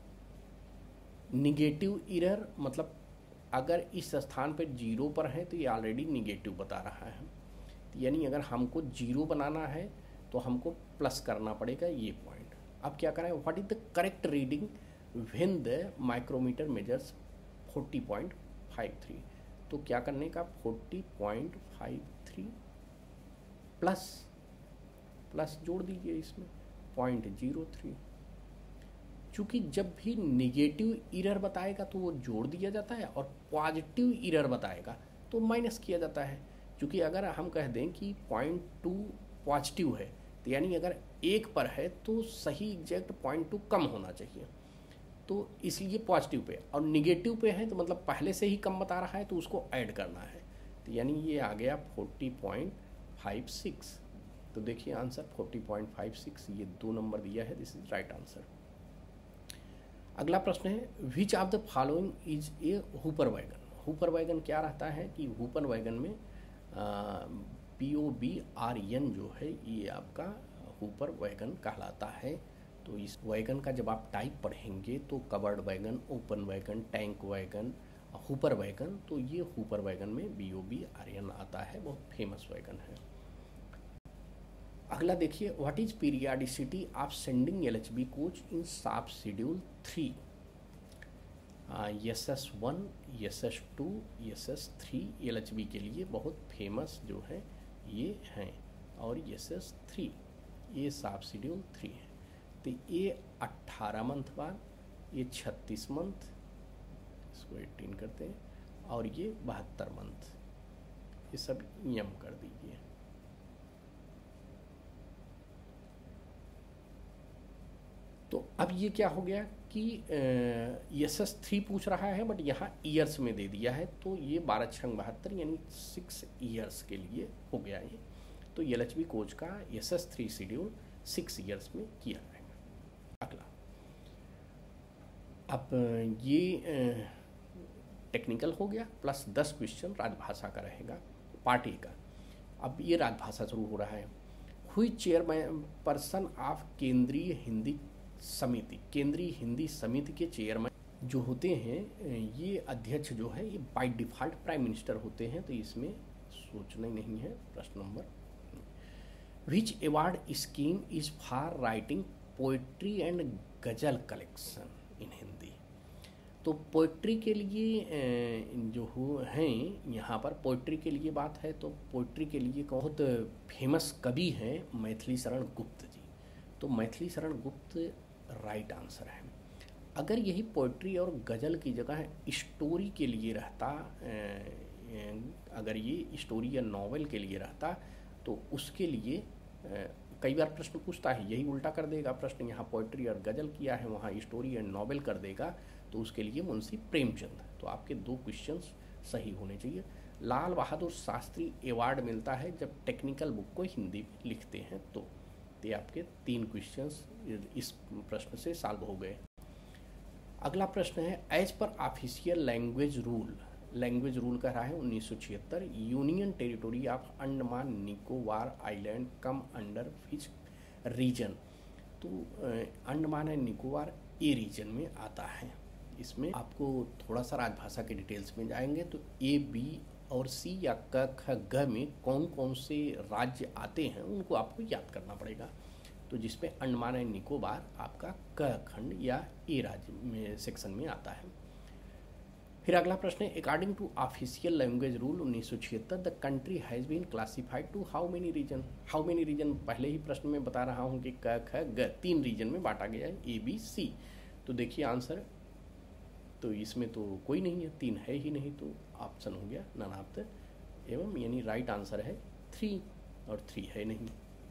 Negative error मतलब अगर इस स्थान पर जीरो पर है तो ये ऑलरेडी निगेटिव बता रहा है, यानी अगर हमको जीरो बनाना है तो हमको प्लस करना पड़ेगा ये पॉइंट। अब क्या करें, what is the correct reading when the micrometer measures forty point five three. तो क्या करने का, forty point five three plus plus जोड़ दीजिए इसमें पॉइंट जीरो थ्री। चूँकि जब भी निगेटिव इरर बताएगा तो वो जोड़ दिया जाता है और पॉजिटिव इरर बताएगा तो माइनस किया जाता है। क्योंकि अगर हम कह दें कि पॉइंट टू पॉजिटिव है तो यानी अगर एक पर है तो सही एग्जैक्ट पॉइंट टू कम होना चाहिए, तो इसलिए पॉजिटिव पे, और निगेटिव पे है तो मतलब पहले से ही कम बता रहा है तो उसको ऐड करना है। तो यानी ये आ गया फोर्टी पॉइंट फाइव सिक्स। तो देखिए answer forty point five six, ये दो नंबर दिया है, दिस इज राइट आंसर। अगला प्रश्न है, which of the following is a hopper wagon. Hopper wagon क्या रहता है कि हुपर वैगन में P O B R N जो है ये आपका हुपर वैगन कहलाता है। तो इस वैगन का जब आप टाइप पढ़ेंगे तो covered wagon, open wagon, tank wagon, hopper wagon, तो ये हुपर वैगन में B O B R N आता है, बहुत फेमस वैगन है। अगला देखिए, what is periodicity of sending L H B coach in sub schedule three. S S one, S S two, S S three L H B के लिए बहुत famous जो है ये हैं, और एस एस थ्री ये साब शेड्यूल थ्री है। तो ये अट्ठारह मंथ बाद, ये छत्तीस मंथ, इसको एटीन करते हैं, और ये बहत्तर मंथ, ये सब यम कर दीजिए। तो अब ये क्या हो गया कि एस एस थ्री पूछ रहा है बट यहाँ ईयर्स में दे दिया है, तो ये बारह छंग बहत्तर यानी सिक्स ईयर्स के लिए हो गया ये। तो एल एच बी कोच का S S three schedule six years में किया जाएगा। अगला, अब ये टेक्निकल हो गया, प्लस दस क्वेश्चन राजभाषा का रहेगा पार्ट ए का। अब ये राजभाषा शुरू हो रहा है। हुई चेयरमैन पर्सन ऑफ केंद्रीय हिंदी समिति। केंद्रीय हिंदी समिति के चेयरमैन जो होते हैं, ये अध्यक्ष जो है ये बाय डिफ़ॉल्ट प्राइम मिनिस्टर होते हैं, तो इसमें सोचना ही नहीं है। प्रश्न number, which award scheme is for writing poetry and ghazal collection in Hindi. तो पोइट्री के लिए जो हो हैं यहाँ पर, पोइट्री के लिए बात है तो पोइट्री के लिए बहुत फेमस कवि हैं मैथिली शरण गुप्त जी। तो मैथिली शरण गुप्त राइट आंसर है। अगर यही पोइट्री और गज़ल की जगह स्टोरी के लिए रहता, अगर ये स्टोरी या नॉवेल के लिए रहता तो उसके लिए कई बार प्रश्न पूछता है, यही उल्टा कर देगा प्रश्न, यहाँ पोइट्री और गज़ल किया है वहाँ स्टोरी एंड नॉवेल कर देगा, तो उसके लिए मुंशी प्रेमचंद। तो आपके दो क्वेश्चंस सही होने चाहिए। लाल बहादुर शास्त्री अवार्ड मिलता है जब टेक्निकल बुक को हिंदी में लिखते हैं, तो ये आपके तीन क्वेश्चंस इस प्रश्न से सॉल्व हो गए। अगला प्रश्न है, as per official language rule, language rule कह रहा है उन्नीस सौ छिहत्तर, union territory of Andaman Nicobar island come under which region. तो Andaman and Nicobar A region में आता है। इसमें आपको थोड़ा सा राजभाषा के डिटेल्स में जाएंगे तो ए, बी और सी या क, ख, ग में कौन कौन से राज्य आते हैं उनको आपको याद करना पड़ेगा। तो जिसमें अंडमान एंड निकोबार आपका क खंड या ए राज्य में सेक्शन में आता है। फिर अगला प्रश्न है, according to official language rule उन्नीस सौ छिहत्तर the country has been classified to how many region. How many region पहले ही प्रश्न में बता रहा हूँ कि क, ख, ग तीन रीजन में बांटा गया है, ए, बी, सी। तो देखिए आंसर, तो इसमें तो कोई नहीं है, तीन है ही नहीं, तो ऑप्शन हो गया नन ऑफ द एवं, यानी राइट आंसर है थ्री, और थ्री है नहीं।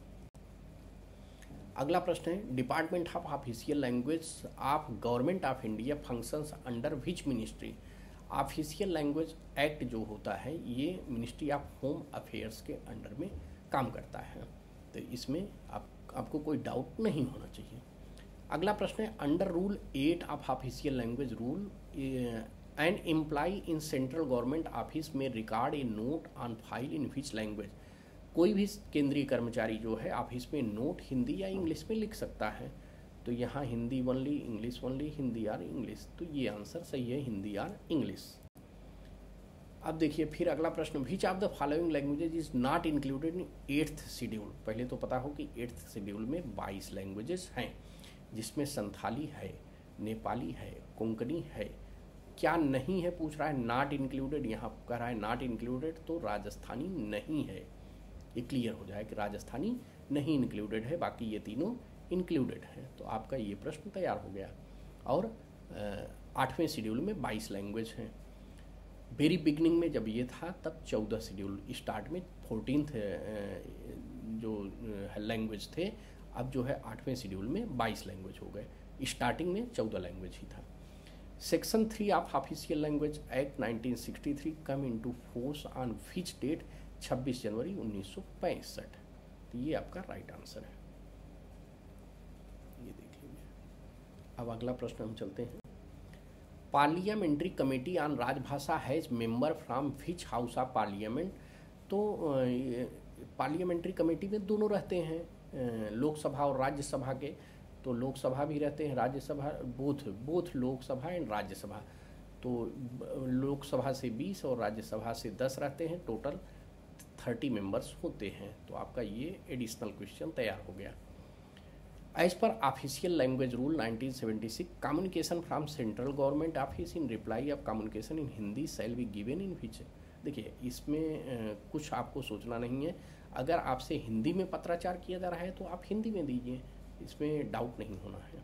अगला प्रश्न है department of official language of government of India functions under which ministry. Official language act जो होता है ये मिनिस्ट्री ऑफ होम अफेयर्स के अंडर में काम करता है, तो इसमें आप आपको कोई डाउट नहीं होना चाहिए। अगला प्रश्न है under rule eight of official language rule an employ in central government office में record a note on file in which language. कोई भी केंद्रीय कर्मचारी जो है ऑफिस में नोट हिंदी या इंग्लिश में लिख सकता है, तो यहाँ Hindi only, English only, Hindi और इंग्लिश, तो ये आंसर सही है हिंदी और इंग्लिश। अब देखिए फिर अगला प्रश्न, which of the following languages is not included in eighth schedule. पहले तो पता हो कि एट्थ शेड्यूल में बाईस लैंग्वेजेस हैं, जिसमें संथाली है, नेपाली है, कोंकणी है। क्या नहीं है पूछ रहा है, नॉट इंक्लूडेड, यहाँ कह रहा है नॉट इंक्लूडेड, तो राजस्थानी नहीं है। ये क्लियर हो जाए कि राजस्थानी नहीं इंक्लूडेड है, बाकी ये तीनों इंक्लूडेड है, तो आपका ये प्रश्न तैयार हो गया। और आठवें शेड्यूल में बाईस लैंग्वेज हैं। वेरी बिगनिंग में जब ये था तब चौदह शेड्यूल, स्टार्ट में फोर्टीनथ जो लैंग्वेज थे, अब जो है आठवें शेड्यूल में बाईस लैंग्वेज हो गए, स्टार्टिंग में चौदह लैंग्वेज ही था। Section three of official language act nineteen sixty three come into force on which date, छब्बीस जनवरी उन्नीस सौ पैंसठ। तो ये आपका राइट आंसर है, ये देख लीजिए। अब अगला प्रश्न हम चलते हैं। Parliamentary committee on Rajbhasha has member from which house of parliament. तो पार्लियामेंट्री कमेटी में दोनों रहते हैं, लोकसभा और राज्यसभा के, तो लोकसभा भी रहते हैं, Rajya Sabha, both both Lok Sabha and Rajya Sabha. तो लोकसभा से बीस और राज्यसभा से दस रहते हैं, टोटल थर्टी मेंबर्स होते हैं। तो आपका ये एडिशनल क्वेश्चन तैयार हो गया। As per official language rule nineteen seventy six, communication from central government office in reply of communication in Hindi shall be given in which. देखिए इसमें कुछ आपको सोचना नहीं है, अगर आपसे हिंदी में पत्राचार किया जा रहा है तो आप हिंदी में दीजिए, इसमें डाउट नहीं होना है।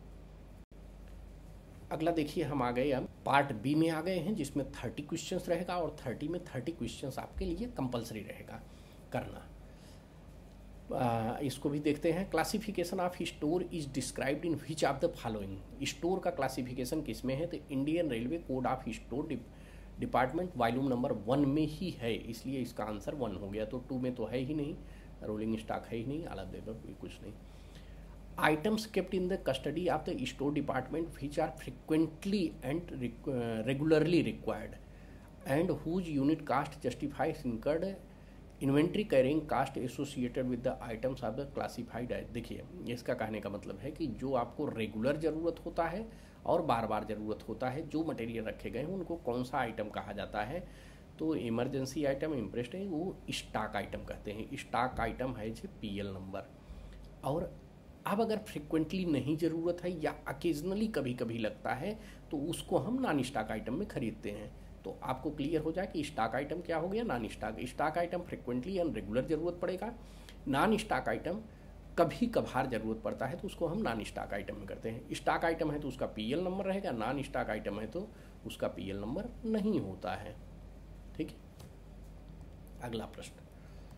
अगला देखिए हम आ गए, अब पार्ट बी में आ गए हैं, जिसमें थर्टी क्वेश्चंस रहेगा और थर्टी में थर्टी क्वेश्चंस आपके लिए कंपलसरी रहेगा करना। आ, इसको भी देखते हैं। Classification of store is described in which of the following. Store का क्लासिफिकेशन किस में है, तो Indian railway code of store department volume number one में ही है, इसलिए इसका आंसर वन हो गया। तो टू में तो है ही नहीं, रोलिंग स्टॉक है ही नहीं, आला देवर भी कुछ नहीं। Items kept in the custody of the store department which are frequently and regularly required and whose unit cost justifies incurred inventory carrying cost associated with the items of the classified. देखिए इसका कहने का मतलब है कि जो आपको regular ज़रूरत होता है और बार बार ज़रूरत होता है, जो मटेरियल रखे गए हैं उनको कौन सा आइटम कहा जाता है, तो इमरजेंसी आइटम, इम्प्रेस्ड है, वो स्टॉक आइटम कहते हैं। स्टॉक आइटम है जो पी एल नंबर। और अब अगर फ्रिक्वेंटली नहीं ज़रूरत है या अकेजनली कभी कभी लगता है, तो उसको हम नॉन स्टॉक आइटम में खरीदते हैं। तो आपको क्लियर हो जाए कि स्टॉक आइटम क्या हो गया, non stock. Stock item frequently and regular ज़रूरत पड़ेगा, नॉन स्टॉक आइटम कभी कभार ज़रूरत पड़ता है, तो उसको हम नॉन स्टॉक आइटम में करते हैं। स्टॉक आइटम है तो उसका पी एल नंबर रहेगा, नॉन स्टॉक आइटम है तो उसका पी एल नंबर नहीं होता है। ठीक है, अगला प्रश्न,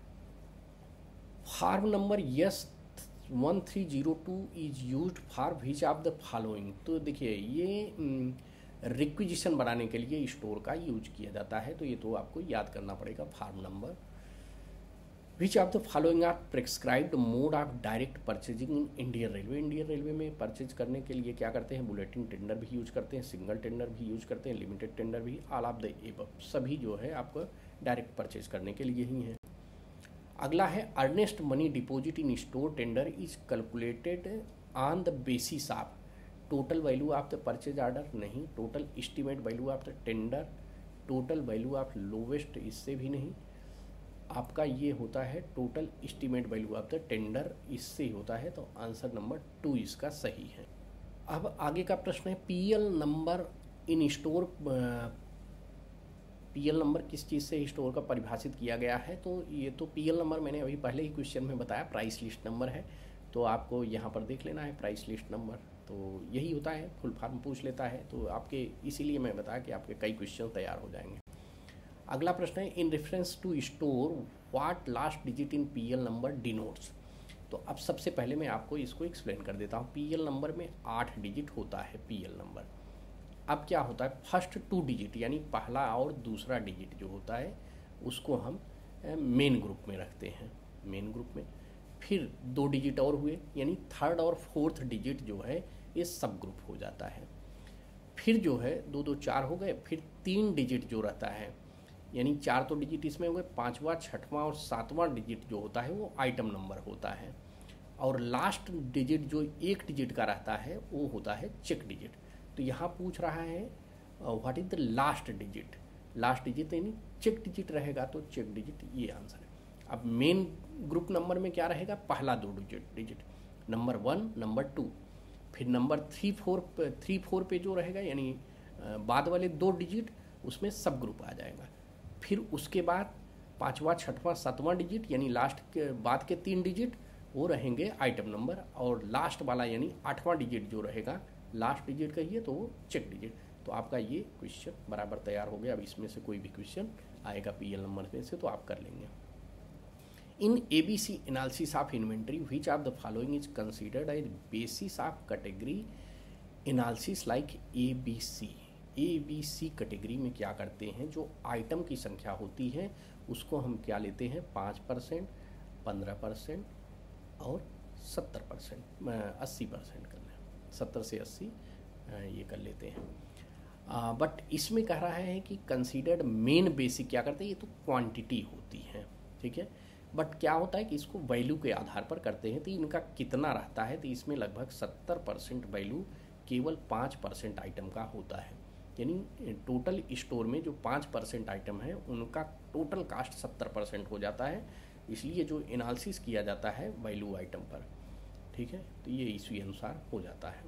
form number S one three zero two is use for which of the following. तो देखिए ये रिक्विजिशन बनाने के लिए स्टोर का यूज किया जाता है, तो ये तो आपको याद करना पड़ेगा। Form number which of the following are prescribed mode of direct purchasing in Indian railway. Indian railway में परचेज करने के लिए क्या करते हैं, बुलेटिन टेंडर भी यूज करते हैं, सिंगल टेंडर भी यूज करते हैं, लिमिटेड टेंडर भी, ऑल ऑफ द एबव, सभी जो है आपको डायरेक्ट परचेज करने के लिए ही है। अगला है earnest money deposit in store tender is calculated on the basis of total value of the purchase order, नहीं, total estimate value of the tender, total value of lowest, इससे भी नहीं, आपका ये होता है total estimate value of the tender, इससे होता है। तो आंसर नंबर टू इसका सही है। अब आगे का प्रश्न है PL number in store, PL number किस चीज़ से स्टोर का परिभाषित किया गया है, तो ये तो पीएल नंबर मैंने अभी पहले ही क्वेश्चन में बताया, प्राइस लिस्ट नंबर है, तो आपको यहाँ पर देख लेना है प्राइस लिस्ट नंबर। तो यही होता है, फुल फॉर्म पूछ लेता है। तो आपके इसीलिए मैं बताया कि आपके कई क्वेश्चन तैयार हो जाएंगे। अगला प्रश्न है, in reference to store what last digit in PL number denotes. तो अब सबसे पहले मैं आपको इसको एक्सप्लेन कर देता हूँ। पीएल नंबर में आठ डिजिट होता है पीएल नंबर। अब क्या होता है, फर्स्ट टू डिजिट यानी पहला और दूसरा डिजिट जो होता है उसको हम मेन ग्रुप में रखते हैं, मेन ग्रुप में। फिर दो डिजिट और हुए यानी थर्ड और फोर्थ डिजिट जो है ये सब ग्रुप हो जाता है। फिर जो है दो दो चार हो गए, फिर तीन डिजिट जो रहता है यानी चार तो डिजिट इसमें हो गए, पाँचवा छठवां और सातवां डिजिट जो होता है वो आइटम नंबर होता है। और लास्ट डिजिट जो एक डिजिट का रहता है वो होता है चेक डिजिट। तो यहाँ पूछ रहा है what is the last digit, last digit यानी चेक डिजिट रहेगा, तो चेक डिजिट ये आंसर है। अब मेन ग्रुप नंबर में क्या रहेगा, पहला दो digit digit number one number two, फिर number three four three four पे जो रहेगा यानी बाद वाले दो डिजिट उसमें सब ग्रुप आ जाएगा। फिर उसके बाद पाँचवा छठवां सातवां डिजिट यानी लास्ट के बाद के तीन डिजिट वो रहेंगे आइटम नंबर, और लास्ट वाला यानी आठवां डिजिट जो रहेगा लास्ट डिजिट कहिए तो वो चेक डिजिट। तो आपका ये क्वेश्चन बराबर तैयार हो गया। अब इसमें से कोई भी क्वेश्चन आएगा पीएल नंबर में से तो आप कर लेंगे। In ABC analysis of inventory which of the following is considered as basis of category analysis like ABC. A B C category में क्या करते हैं, जो आइटम की संख्या होती है उसको हम क्या लेते हैं, पाँच परसेंट, पंद्रह परसेंट और सत्तर परसेंट, अस्सी परसेंट कर लें, सत्तर से अस्सी ये कर लेते हैं। बट इसमें कह रहा है कि कंसीडर्ड मेन बेसिक क्या करते हैं, ये तो क्वांटिटी होती है, ठीक है। बट क्या होता है कि इसको वैल्यू के आधार पर करते हैं, तो इनका कितना रहता है, तो इसमें लगभग सत्तर परसेंट वैल्यू केवल पाँच परसेंट आइटम का होता है। यानी टोटल स्टोर में जो पाँच परसेंट आइटम है उनका टोटल कास्ट सत्तर परसेंट हो जाता है, इसलिए जो एनालिसिस किया जाता है वैल्यू आइटम पर, ठीक है। तो ये इसी अनुसार हो जाता है।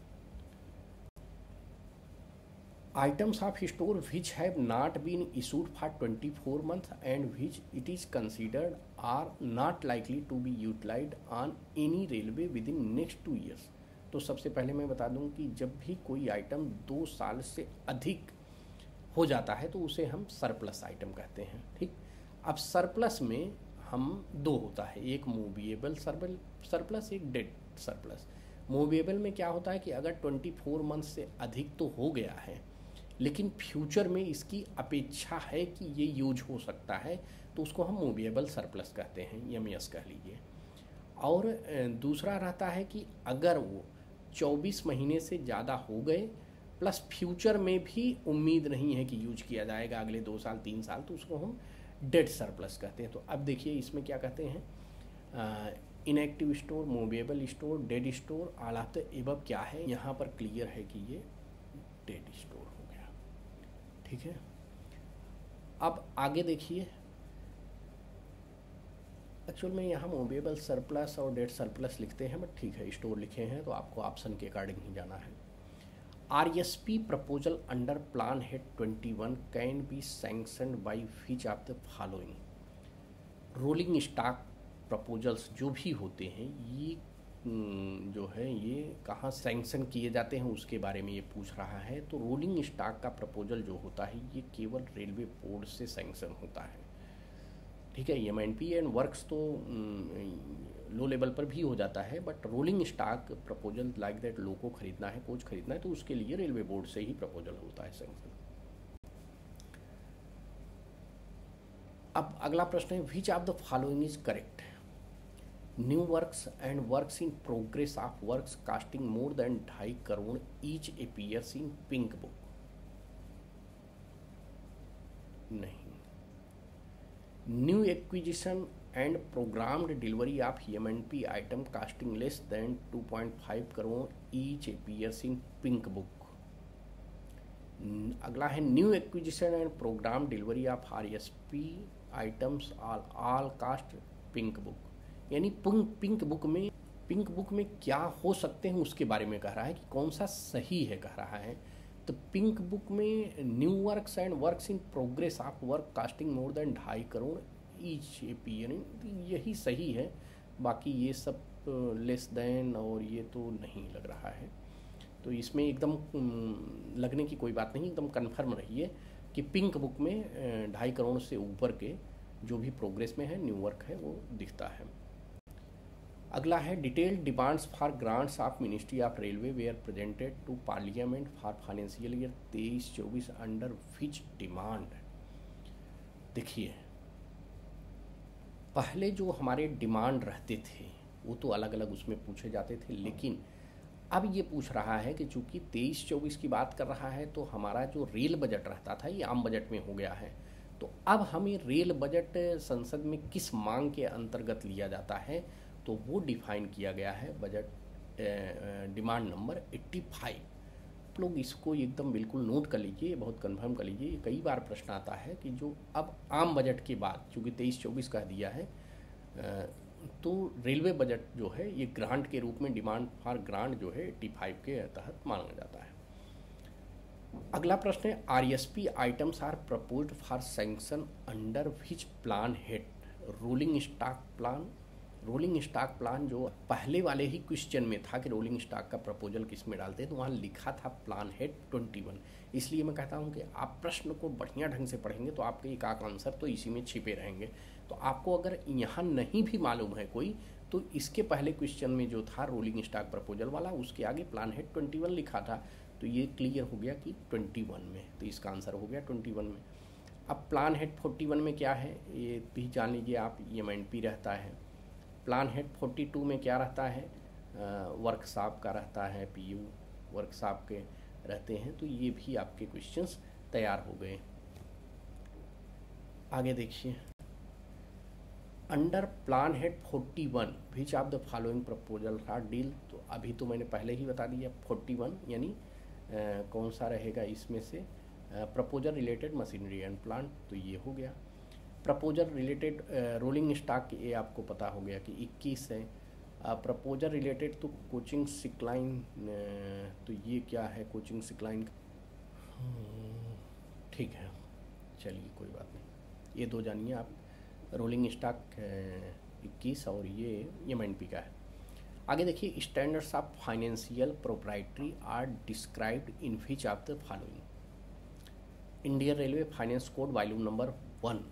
Items of store which have not been issued for twenty four month and which it is considered are not likely to be utilised on any railway within next two years. तो सबसे पहले मैं बता दूं कि जब भी कोई आइटम दो साल से अधिक हो जाता है तो उसे हम सरप्लस आइटम कहते हैं, ठीक। अब सरप्लस में हम दो होता है, एक मूवेबल सरप्लस, एक डेड सरप्लस। मूवेबल में क्या होता है कि अगर चौबीस मंथ से अधिक तो हो गया है लेकिन फ्यूचर में इसकी अपेक्षा है कि ये यूज हो सकता है, तो उसको हम मूवेबल सरप्लस कहते हैं, एम एस कह लीजिए। और दूसरा रहता है कि अगर वो चौबीस महीने से ज़्यादा हो गए प्लस फ्यूचर में भी उम्मीद नहीं है कि यूज किया जाएगा अगले दो साल तीन साल, तो उसको हम डेड सरप्लस कहते हैं। तो अब देखिए इसमें क्या कहते हैं, inactive store, movable store, dead store, all of the above क्या है, यहाँ पर क्लियर है कि ये डेड स्टोर हो गया, ठीक है। अब आगे देखिए, एक्चुअल में यहाँ मूवेबल सरप्लस और डेड सरप्लस लिखते हैं, बट ठीक है स्टोर लिखे हैं तो आपको ऑप्शन के अकॉर्डिंग ही जाना है। R S P proposal under plan head twenty one can be sanctioned by which of the following. Rolling stock proposals जो भी होते हैं ये जो है ये कहाँ सैंक्शन किए जाते हैं उसके बारे में ये पूछ रहा है। तो रोलिंग स्टॉक का प्रपोजल जो होता है ये केवल रेलवे बोर्ड से सैंक्शन होता है, ठीक है। M N P and works तो लो लेवल पर भी हो जाता है, but rolling stock proposal like that loco खरीदना है, कोच खरीदना है, तो उसके लिए रेलवे बोर्ड से ही प्रपोजल होता है सैंक्शन। अब अगला प्रश्न है, which of the following is correct. New works and works in progress of works costing more than ढाई crore each appears in pink book. नहीं। New acquisition and programmed delivery of M N P item costing less than two point five crore each appears in pink book. अगला है, new acquisition and programme delivery of R S P items all all cost pink book. यानी pink book में pink book में क्या हो सकते हैं उसके बारे में कह रहा है कि कौन सा सही है कह रहा है। तो पिंक बुक में new works and works in progress of work costing more than ढाई करोड़ ईच एपीयर, यही सही है। बाकी ये सब लेस देन और ये तो नहीं लग रहा है। तो इसमें एकदम लगने की कोई बात नहीं, एकदम कन्फर्म रहिए कि पिंक बुक में ढाई करोड़ से ऊपर के जो भी प्रोग्रेस में है न्यू वर्क है वो दिखता है। अगला है detailed demands for grants of ministry of railway were presented to parliament for financial year तेईस चौबीस अंडर विच डिमांड। देखिए, पहले जो हमारे डिमांड रहते थे वो तो अलग अलग उसमें पूछे जाते थे, लेकिन अब ये पूछ रहा है कि चूंकि तेईस चौबीस की बात कर रहा है तो हमारा जो रेल बजट रहता था ये आम बजट में हो गया है। तो अब हमें रेल बजट संसद में किस मांग के अंतर्गत लिया जाता है तो वो डिफाइन किया गया है बजट डिमांड नंबर पचासी। आप लोग इसको एकदम बिल्कुल नोट कर लीजिए, बहुत कंफर्म कर लीजिए। कई बार प्रश्न आता है कि जो अब आम बजट के बाद चूँकि तेईस चौबीस कह दिया है तो रेलवे बजट जो है ये ग्रांट के रूप में डिमांड फॉर ग्रांट जो है पचासी के तहत माना जाता है। अगला प्रश्न है RSP items are proposed for sanction under which plan head. Rolling stock plan. Rolling stock plan जो पहले वाले ही क्वेश्चन में था कि रोलिंग स्टॉक का प्रपोजल किस में डालते हैं तो वहाँ लिखा था प्लान हेड इक्कीस। इसलिए मैं कहता हूँ कि आप प्रश्न को बढ़िया ढंग से पढ़ेंगे तो आपके एक आध आंसर तो इसी में छिपे रहेंगे। तो आपको अगर यहाँ नहीं भी मालूम है कोई तो इसके पहले क्वेश्चन में जो था रोलिंग स्टॉक प्रपोजल वाला उसके आगे प्लान हेड इक्कीस लिखा था, तो ये क्लियर हो गया कि इक्कीस में, तो इसका आंसर हो गया इक्कीस में। अब प्लान हेड इकतालीस में क्या है ये भी जान लीजिए आप, एम एंड पी रहता है। प्लान हेड बयालीस में क्या रहता है, वर्कशॉप का रहता है, पीयू वर्कशॉप के रहते हैं। तो ये भी आपके क्वेश्चंस तैयार हो गए। आगे देखिए, अंडर प्लान हेड इकतालीस which of the following proposal are deal. तो अभी तो मैंने पहले ही बता दिया इकतालीस यानी आ, कौन सा रहेगा इसमें से, proposal related machinery and plant, तो ये हो गया। प्रपोजल रिलेटेड रोलिंग स्टॉक ये आपको पता हो गया कि इक्कीस है। प्रपोजल रिलेटेड तो कोचिंग सिक्लाइन, तो ये क्या है कोचिंग सिक्लाइन, ठीक है चलिए कोई बात नहीं, ये दो जानिए आप। रोलिंग स्टॉक इक्कीस और ये एम एंड पी का है। आगे देखिए, standards of financial proprietary are described in which of the following. Indian railway finance code volume number one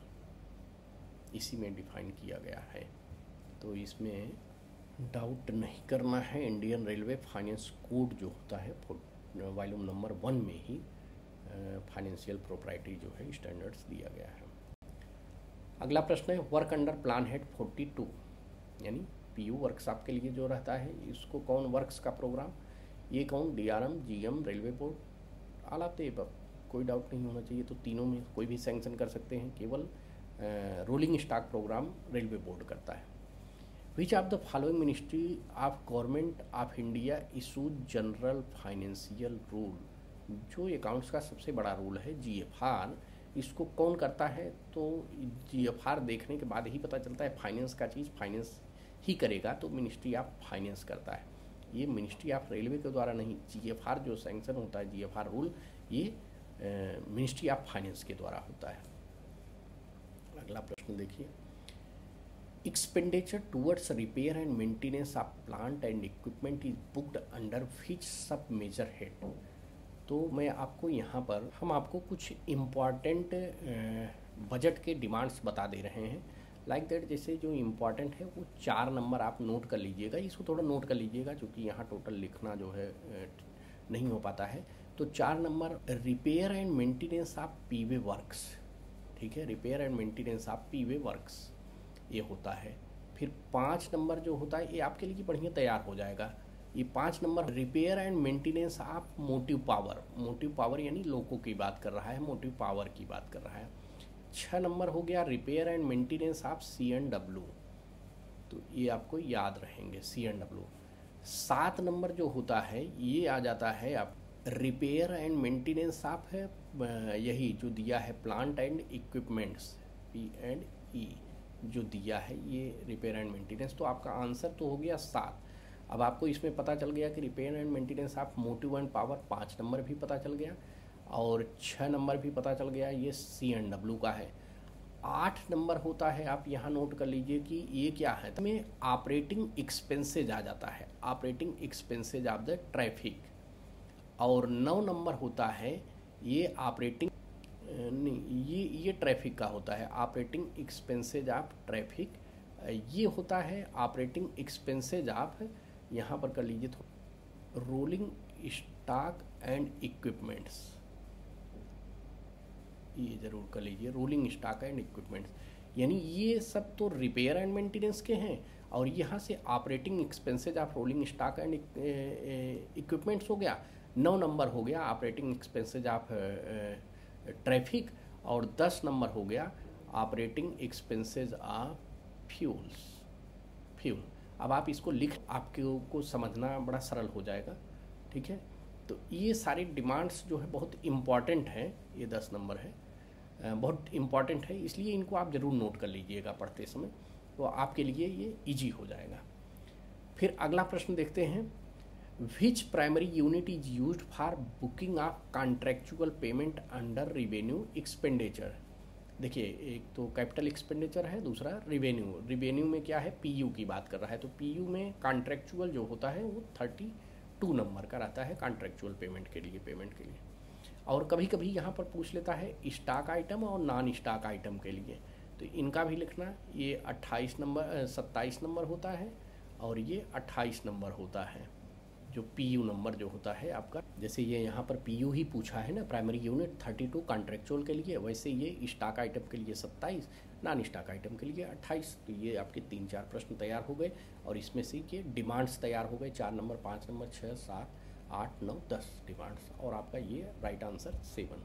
इसी में डिफाइन किया गया है, तो इसमें डाउट नहीं करना है। इंडियन रेलवे फाइनेंस कोड जो होता है वॉल्यूम नंबर वन में ही फाइनेंशियल प्रोप्राइटरी जो है स्टैंडर्ड्स दिया गया है। अगला प्रश्न है वर्क अंडर प्लान हेड बयालीस यानी पीयू वर्कशॉप के लिए जो रहता है इसको कौन वर्क्स का प्रोग्राम, ये कौन DRM, GM, railway board, all of the above, कोई डाउट नहीं होना चाहिए। तो तीनों में कोई भी सैंक्शन कर सकते हैं, केवल rolling stock programme railway board करता है। Which of the following ministry of government of India issues general financial rule. जो अकाउंट्स का सबसे बड़ा रूल है जीएफआर, इसको कौन करता है, तो जीएफआर देखने के बाद ही पता चलता है फाइनेंस का चीज़ फाइनेंस ही करेगा, तो मिनिस्ट्री ऑफ फाइनेंस करता है। ये मिनिस्ट्री ऑफ रेलवे के द्वारा नहीं, जीएफआर जो सैंक्शन होता है जीएफआर रूल ये मिनिस्ट्री ऑफ फाइनेंस के द्वारा होता है। अगला प्रश्न देखिए, expenditure towards repair and maintenance of plant and equipment is booked under which sub major head. तो मैं आपको यहाँ पर हम आपको कुछ इम्पॉर्टेंट बजट के डिमांड्स बता दे रहे हैं, लाइक दैट। जैसे जो इम्पॉर्टेंट है वो चार नंबर आप नोट कर लीजिएगा, इसको थोड़ा नोट कर लीजिएगा क्योंकि यहाँ टोटल लिखना जो है नहीं हो पाता है। तो चार number repair and maintenance of P way works, ठीक है, repair and maintenance of P way works ये होता है। फिर पाँच नंबर जो होता है ये आपके लिए बढ़िया तैयार हो जाएगा। ये पाँच number repair and maintenance of motive power, motive power यानी लोको की बात कर रहा है, मोटिव पावर की बात कर रहा है। छः नंबर हो गया repair and maintenance of C N W, तो ये आपको याद रहेंगे सी एन डब्ल्यू। सात नंबर जो होता है ये आ जाता है आप रिपेयर एंड मेंटेनेंस ऑफ है, यही जो दिया है plant and equipments, P and E जो दिया है ये रिपेयर एंड मेंटेनेंस। तो आपका आंसर तो हो गया सात। अब आपको इसमें पता चल गया कि repair and maintenance of motive and power, पाँच नंबर भी पता चल गया और छः नंबर भी पता चल गया, ये सी एन डब्ल्यू का है। आठ नंबर होता है, आप यहाँ नोट कर लीजिए कि ये क्या है, इसमें ऑपरेटिंग एक्सपेंसेज आ जाता है, operating expenses of the traffic. और नौ नंबर होता है ये ऑपरेटिंग नहीं, ये ये ट्रैफिक का होता है, ऑपरेटिंग एक्सपेंसेज ऑफ ट्रैफिक। ये होता है ऑपरेटिंग एक्सपेंसेज ऑफ, यहाँ पर कर लीजिए तो रोलिंग स्टॉक एंड इक्विपमेंट्स, ये जरूर कर लीजिए, रोलिंग स्टॉक एंड इक्विपमेंट्स, यानी ये सब तो रिपेयर एंड मेंटेनेंस के हैं, और यहाँ से operating expenses of rolling stock and equipments हो गया। नौ नंबर हो गया ऑपरेटिंग एक्सपेंसेज ऑफ ट्रैफिक, और दस नंबर हो गया operating expenses of fuels fuel. अब आप इसको लिख, आपको को समझना बड़ा सरल हो जाएगा, ठीक है। तो ये सारी डिमांड्स जो है बहुत इम्पॉर्टेंट है, ये दस नंबर है, बहुत इम्पॉर्टेंट है, इसलिए इनको आप ज़रूर नोट कर लीजिएगा पढ़ते समय, तो आपके लिए ये इजी हो जाएगा। फिर अगला प्रश्न देखते हैं, which primary unit is used for booking of contractual payment under revenue expenditure. देखिए, एक तो कैपिटल एक्सपेंडिचर है, दूसरा रिवेन्यू। रिवेन्यू में क्या है, पीयू की बात कर रहा है, तो पीयू में कॉन्ट्रेक्चुअल जो होता है वो थर्टी टू नंबर का रहता है कॉन्ट्रेक्चुअल पेमेंट के लिए पेमेंट के लिए और कभी कभी यहाँ पर पूछ लेता है स्टॉक आइटम और नॉन स्टॉक आइटम के लिए, तो इनका भी लिखना, ये अट्ठाईस नंबर सत्ताईस नंबर होता है और ये अट्ठाईस नंबर होता है, जो पीयू नंबर जो होता है आपका। जैसे ये यहाँ पर पीयू ही पूछा है ना, primary unit thirty two contractual के लिए, वैसे ये स्टॉक आइटम के लिए सत्ताईस, नॉन स्टॉक आइटम के लिए अट्ठाईस। तो ये आपके तीन चार प्रश्न तैयार हो गए और इसमें से ये डिमांड्स तैयार हो गए, चार नंबर, पाँच नंबर, छः, सात, आठ, नौ, दस डिमांड्स, और आपका ये राइट आंसर सेवन।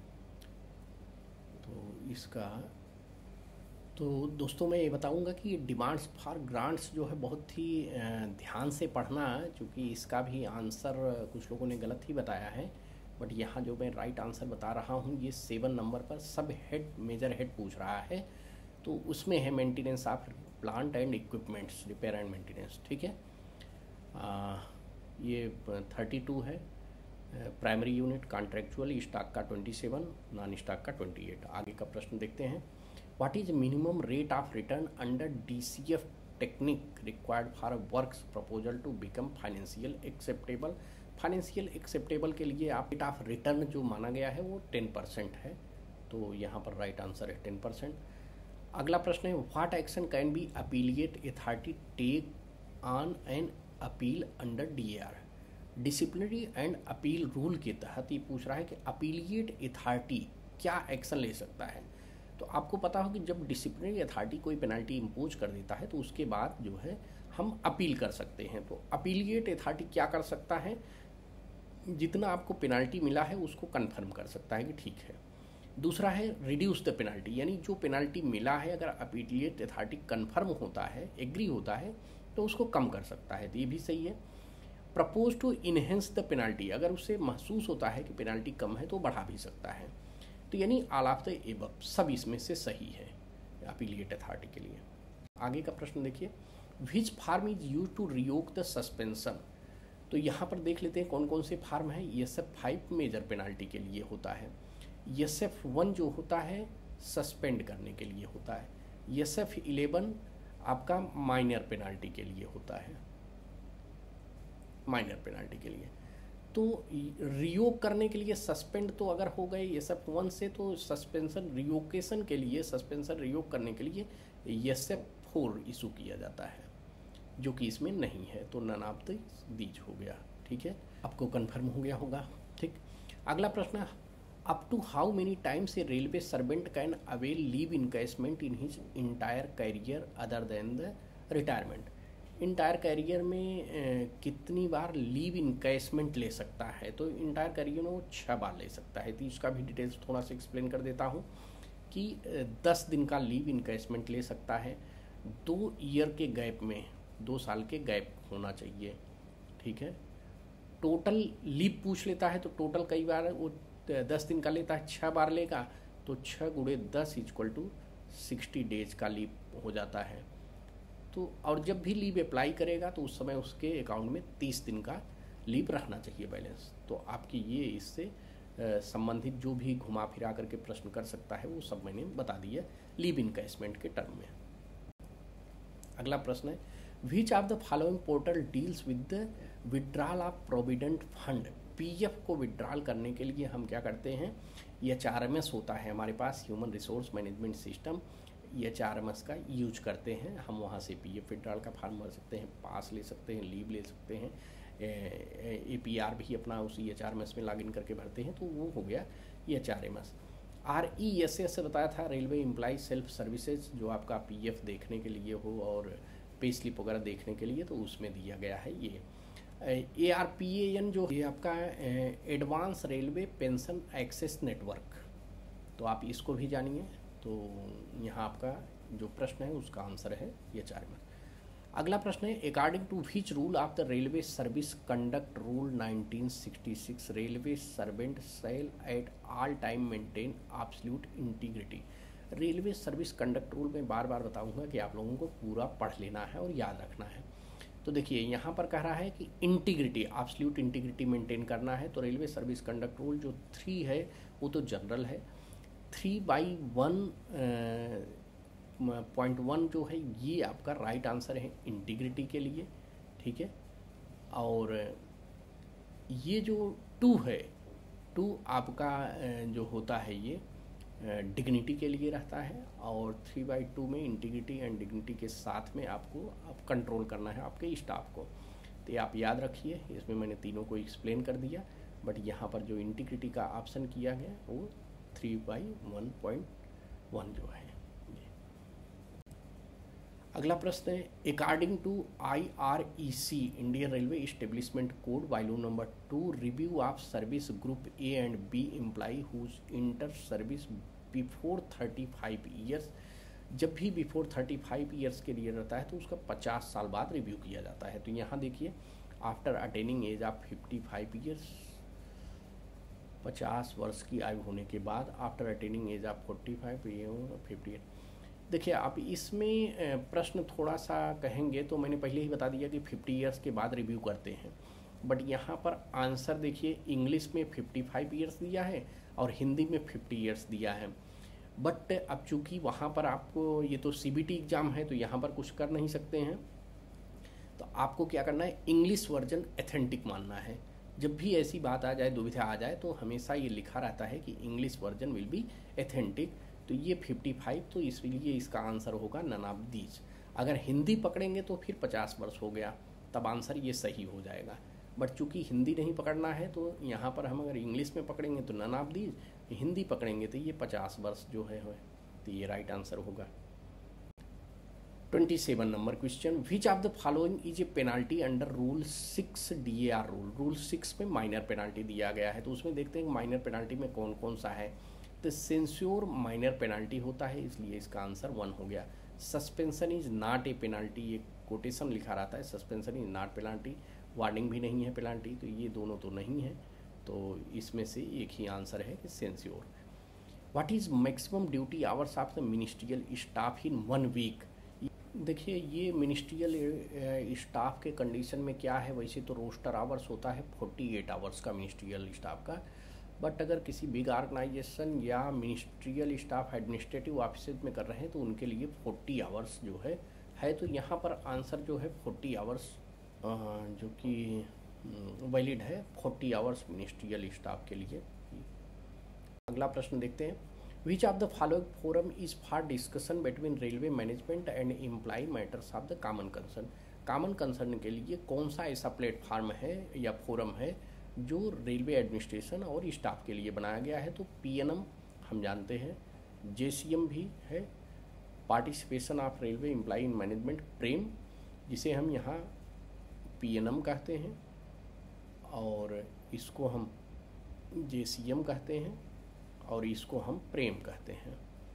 तो इसका तो दोस्तों मैं ये बताऊंगा कि डिमांड्स फॉर ग्रांट्स जो है बहुत ही ध्यान से पढ़ना, क्योंकि इसका भी आंसर कुछ लोगों ने गलत ही बताया है, बट यहाँ जो मैं राइट आंसर बता रहा हूँ ये सेवन नंबर पर सब हेड मेजर हेड पूछ रहा है, तो उसमें है maintenance of plant and equipments, repair and maintenance, ठीक है। आ, ये थर्टी टू है प्राइमरी यूनिट, कॉन्ट्रेक्चुअल स्टॉक का ट्वेंटी सेवन, नॉन स्टॉक का ट्वेंटी एट। आगे का प्रश्न देखते हैं, What is minimum rate of return under D C F technique required for a works proposal to become financial acceptable? Financial acceptable के लिए आप रेट ऑफ रिटर्न जो माना गया है वो टेन परसेंट है, तो यहाँ पर राइट आंसर है टेन परसेंट। अगला प्रश्न है, what action can be appellate authority take on an appeal under D A R? Disciplinary and appeal rule के तहत ये पूछ रहा है कि अपीलिएट अथॉरिटी क्या एक्शन ले सकता है। तो आपको पता हो कि जब डिसिप्लिनरी अथॉरिटी कोई पेनल्टी इम्पोज कर देता है तो उसके बाद जो है हम अपील कर सकते हैं। तो अपीलिएट अथॉरिटी क्या कर सकता है, जितना आपको पेनल्टी मिला है उसको कंफर्म कर सकता है कि ठीक है। दूसरा है रिड्यूस द पेनल्टी, यानी जो पेनल्टी मिला है अगर अपीलिएट अथॉरिटी कंफर्म होता है, एग्री होता है, तो उसको कम कर सकता है, तो ये भी सही है। Propose to enhance the penalty, अगर उससे महसूस होता है कि पेनल्टी कम है तो बढ़ा भी सकता है। तो यानी ऑल ऑफ द एबव, सब इसमें से सही है अपीलिएट अथॉरिटी के लिए। आगे का प्रश्न देखिए, which form is use to revoke the suspension? तो यहाँ पर देख लेते हैं कौन कौन से फार्म है। S F five major penalty के लिए होता है, एस एफ वन जो होता है सस्पेंड करने के लिए होता है, एस एफ इलेवन आपका माइनर पेनाल्टी के लिए होता है, माइनर पेनाल्टी के लिए। तो रियोक करने के लिए सस्पेंड तो अगर हो गए एस एफ वन से, तो सस्पेंशन रियोकेशन के लिए, सस्पेंशन रियोक करने के लिए एस एफ फोर इशू किया जाता है, जो कि इसमें नहीं है, तो नन ऑफ द दीज हो गया, ठीक है। आपको कंफर्म हो गया होगा, ठीक। अगला प्रश्न, up to how many times a railway servant can avail leave encashment in his entire career other than the retirement? Entire career में ए, कितनी बार लीव इनकैशमेंट ले सकता है? तो इंटायर कैरियर में वो छः बार ले सकता है। तो इसका भी डिटेल्स थोड़ा सा एक्सप्लेन कर देता हूँ कि दस दिन का लीव इनकैशमेंट ले सकता है, दो ईयर के गैप में, दो साल के गैप होना चाहिए, ठीक है। टोटल लीव पूछ लेता है तो टोटल कई बार वो दस दिन का लेता है, छः बार लेगा तो छः गुणे दस इक्वल टू सिक्सटी डेज का लीव हो जाता है। तो और जब भी लीव अप्लाई करेगा तो उस समय उसके अकाउंट में तीस दिन का लीव रखना चाहिए बैलेंस। तो आपकी ये इससे संबंधित जो भी घुमा फिरा करके प्रश्न कर सकता है वो सब मैंने बता दिया लीव इनकैशमेंट के टर्म में। अगला प्रश्न है, which of the following portal deals with the withdrawal of provident fund PF को विड्रॉल करने के लिए हम क्या करते हैं, एच आर एम एस होता है हमारे पास, human resource management system, H R M S का यूज करते हैं। हम वहाँ से पीएफ विड्रॉल का फॉर्म भर सकते हैं, पास ले सकते हैं, लीव ले सकते हैं, ए पी आर भी अपना उसी एच आर एम एस में लॉगिन करके भरते हैं। तो वो हो गया H R M S. R E S S से बताया था, रेलवे एम्प्लॉय सेल्फ सर्विसेज, जो आपका पीएफ देखने के लिए हो और पे स्लिप वगैरह देखने के लिए, तो उसमें दिया गया है ये। A R P A N जो ये आपका advance railway pension access network, तो आप इसको भी जानिए। तो यहाँ आपका जो प्रश्न है उसका आंसर है ये चार में। अगला प्रश्न है, according to which rule of the railway service conduct rule nineteen sixty six railway servant shall at all time maintain absolute integrity. Railway service conduct rule में बार बार बताऊंगा कि आप लोगों को पूरा पढ़ लेना है और याद रखना है। तो देखिए यहाँ पर कह रहा है कि इंटीग्रिटी, एब्सोल्यूट इंटीग्रिटी मेंटेन करना है। तो रेलवे सर्विस कंडक्ट रूल जो थ्री है वो तो जनरल है, three by one point one जो है ये आपका राइट आंसर है इंटीग्रिटी के लिए, ठीक है। और ये जो टू है, टू आपका जो होता है ये डिग्निटी के लिए रहता है, और थ्री बाई टू में इंटीग्रिटी एंड डिग्निटी के साथ में आपको आप कंट्रोल करना है आपके स्टाफ को। तो ये आप याद रखिए, इसमें मैंने तीनों को एक्सप्लेन कर दिया, बट यहाँ पर जो इंटीग्रिटी का ऑप्शन किया गया वो three by one point one जो है। अगला प्रश्न है, according to I R E C Indian railway establishment code volume number two, review of service group A and B employ whose inter service before thirty five years, जब भी before thirty five years के लिए रहता है तो उसका पचास साल बाद रिव्यू किया जाता है। तो यहाँ देखिए, after attaining age of fifty five years, पचास वर्ष की आयु होने के बाद, after attaining age of forty five fifty eight. देखिए आप इसमें प्रश्न थोड़ा सा कहेंगे तो मैंने पहले ही बता दिया कि फिफ्टी इयर्स के बाद रिव्यू करते हैं, बट यहाँ पर आंसर देखिए इंग्लिश में फिफ्टी फाइव इयर्स दिया है और हिंदी में फिफ्टी इयर्स दिया है। बट अब चूँकि वहाँ पर आपको ये तो सी बी टी एग्ज़ाम है तो यहाँ पर कुछ कर नहीं सकते हैं, तो आपको क्या करना है, इंग्लिश वर्जन एथेंटिक मानना है। जब भी ऐसी बात आ जाए, दुविधा आ जाए, तो हमेशा ये लिखा रहता है कि English version will be authentic. तो ये फिफ्टी फाइव, तो इसलिए इसका आंसर होगा नन ऑफ दीज। अगर हिंदी पकड़ेंगे तो फिर पचास वर्ष हो गया, तब आंसर ये सही हो जाएगा। बट चूंकि हिंदी नहीं पकड़ना है तो यहाँ पर हम अगर इंग्लिश में पकड़ेंगे तो नन ऑफ दीज, हिंदी पकड़ेंगे तो ये पचास वर्ष जो है, तो ये राइट आंसर होगा। Twenty seven number question, which of the following is a penalty under rule six D A R rule. Rule six में माइनर पेनाल्टी दिया गया है, तो उसमें देखते हैं माइनर पेनाल्टी में कौन कौन सा है। तो सेंस्योर माइनर पेनाल्टी होता है, इसलिए इसका आंसर वन हो गया। Suspension is not a penalty, ये कोटेशन लिखा रहता है, suspension is not penalty, warning भी नहीं है पेनाल्टी, तो ये दोनों तो नहीं है, तो इसमें से एक ही आंसर है कि censure. What is maximum duty hours of the ministerial staff in one week. देखिए ये मिनिस्ट्रियल स्टाफ के कंडीशन में क्या है, वैसे तो रोस्टर आवर्स होता है फोर्टी एट आवर्स का मिनिस्ट्रियल स्टाफ का, बट अगर किसी बिग ऑर्गेनाइजेशन या मिनिस्ट्रियल स्टाफ एडमिनिस्ट्रेटिव ऑफिस में कर रहे हैं तो उनके लिए फोर्टी आवर्स जो है है तो यहाँ पर आंसर जो है फोर्टी आवर्स जो कि वैलिड है, फोर्टी आवर्स मिनिस्ट्रियल स्टाफ के लिए। अगला प्रश्न देखते हैं, which of the following forum is for discussion between railway management and employ matters of the common concern. Common concern के लिए कौन सा ऐसा प्लेटफॉर्म है या फोरम है जो रेलवे एडमिनिस्ट्रेशन और स्टाफ के लिए बनाया गया है। तो पी एन एम हम जानते हैं, जे सी एम भी है, participation of railway employ in management PREM, जिसे हम यहाँ पी एन एम कहते हैं, और इसको हम जे सी एम कहते हैं, और इसको हम प्रेम कहते हैं।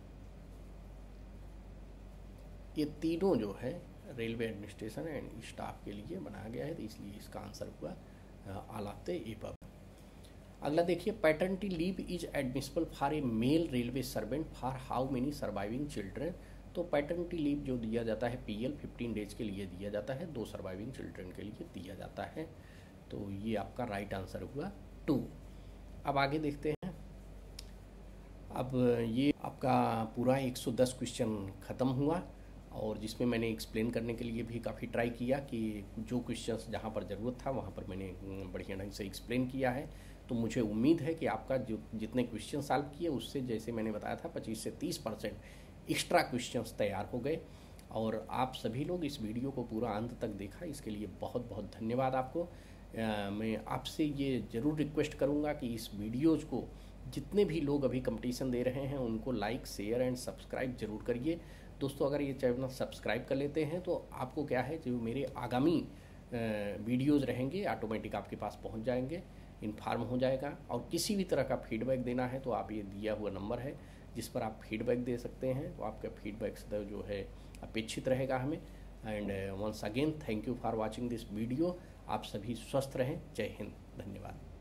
ये तीनों जो है रेलवे एडमिनिस्ट्रेशन एंड स्टाफ के लिए बनाया गया है, तो इसलिए इसका आंसर हुआ ऑल ऑफ द एबव। अगला देखिए, paternity leave is admissible for a male railway servant for how many surviving children. तो पैटर्निटी लीव जो दिया जाता है पी एल फिफ्टीन डेज के लिए दिया जाता है, दो सर्वाइविंग चिल्ड्रन के लिए दिया जाता है, तो ये आपका राइट आंसर हुआ टू। अब आगे देखते हैं, अब ये आपका पूरा एक सौ दस क्वेश्चन ख़त्म हुआ और जिसमें मैंने एक्सप्लेन करने के लिए भी काफ़ी ट्राई किया कि जो क्वेश्चंस जहाँ पर ज़रूरत था वहाँ पर मैंने बढ़िया ढंग से एक्सप्लेन किया है। तो मुझे उम्मीद है कि आपका जो जितने क्वेश्चन सॉल्व किए उससे, जैसे मैंने बताया था, पच्चीस से तीस परसेंट एक्स्ट्रा क्वेश्चंस तैयार हो गए। और आप सभी लोग इस वीडियो को पूरा अंत तक देखा, इसके लिए बहुत बहुत धन्यवाद आपको। आ, मैं आपसे ये ज़रूर रिक्वेस्ट करूँगा कि इस वीडियोज़ को जितने भी लोग अभी कंपटीशन दे रहे हैं उनको लाइक, शेयर एंड सब्सक्राइब जरूर करिए। दोस्तों, अगर ये चैनल सब्सक्राइब कर लेते हैं तो आपको क्या है, जो मेरे आगामी वीडियोज़ रहेंगे ऑटोमेटिक आपके पास पहुंच जाएंगे, इन्फॉर्म हो जाएगा। और किसी भी तरह का फीडबैक देना है तो आप ये दिया हुआ नंबर है जिस पर आप फीडबैक दे सकते हैं। तो आपका फीडबैक सदैव जो है अपेक्षित रहेगा हमें। And once again thank you for watching this video. आप सभी स्वस्थ रहें। जय हिंद। धन्यवाद।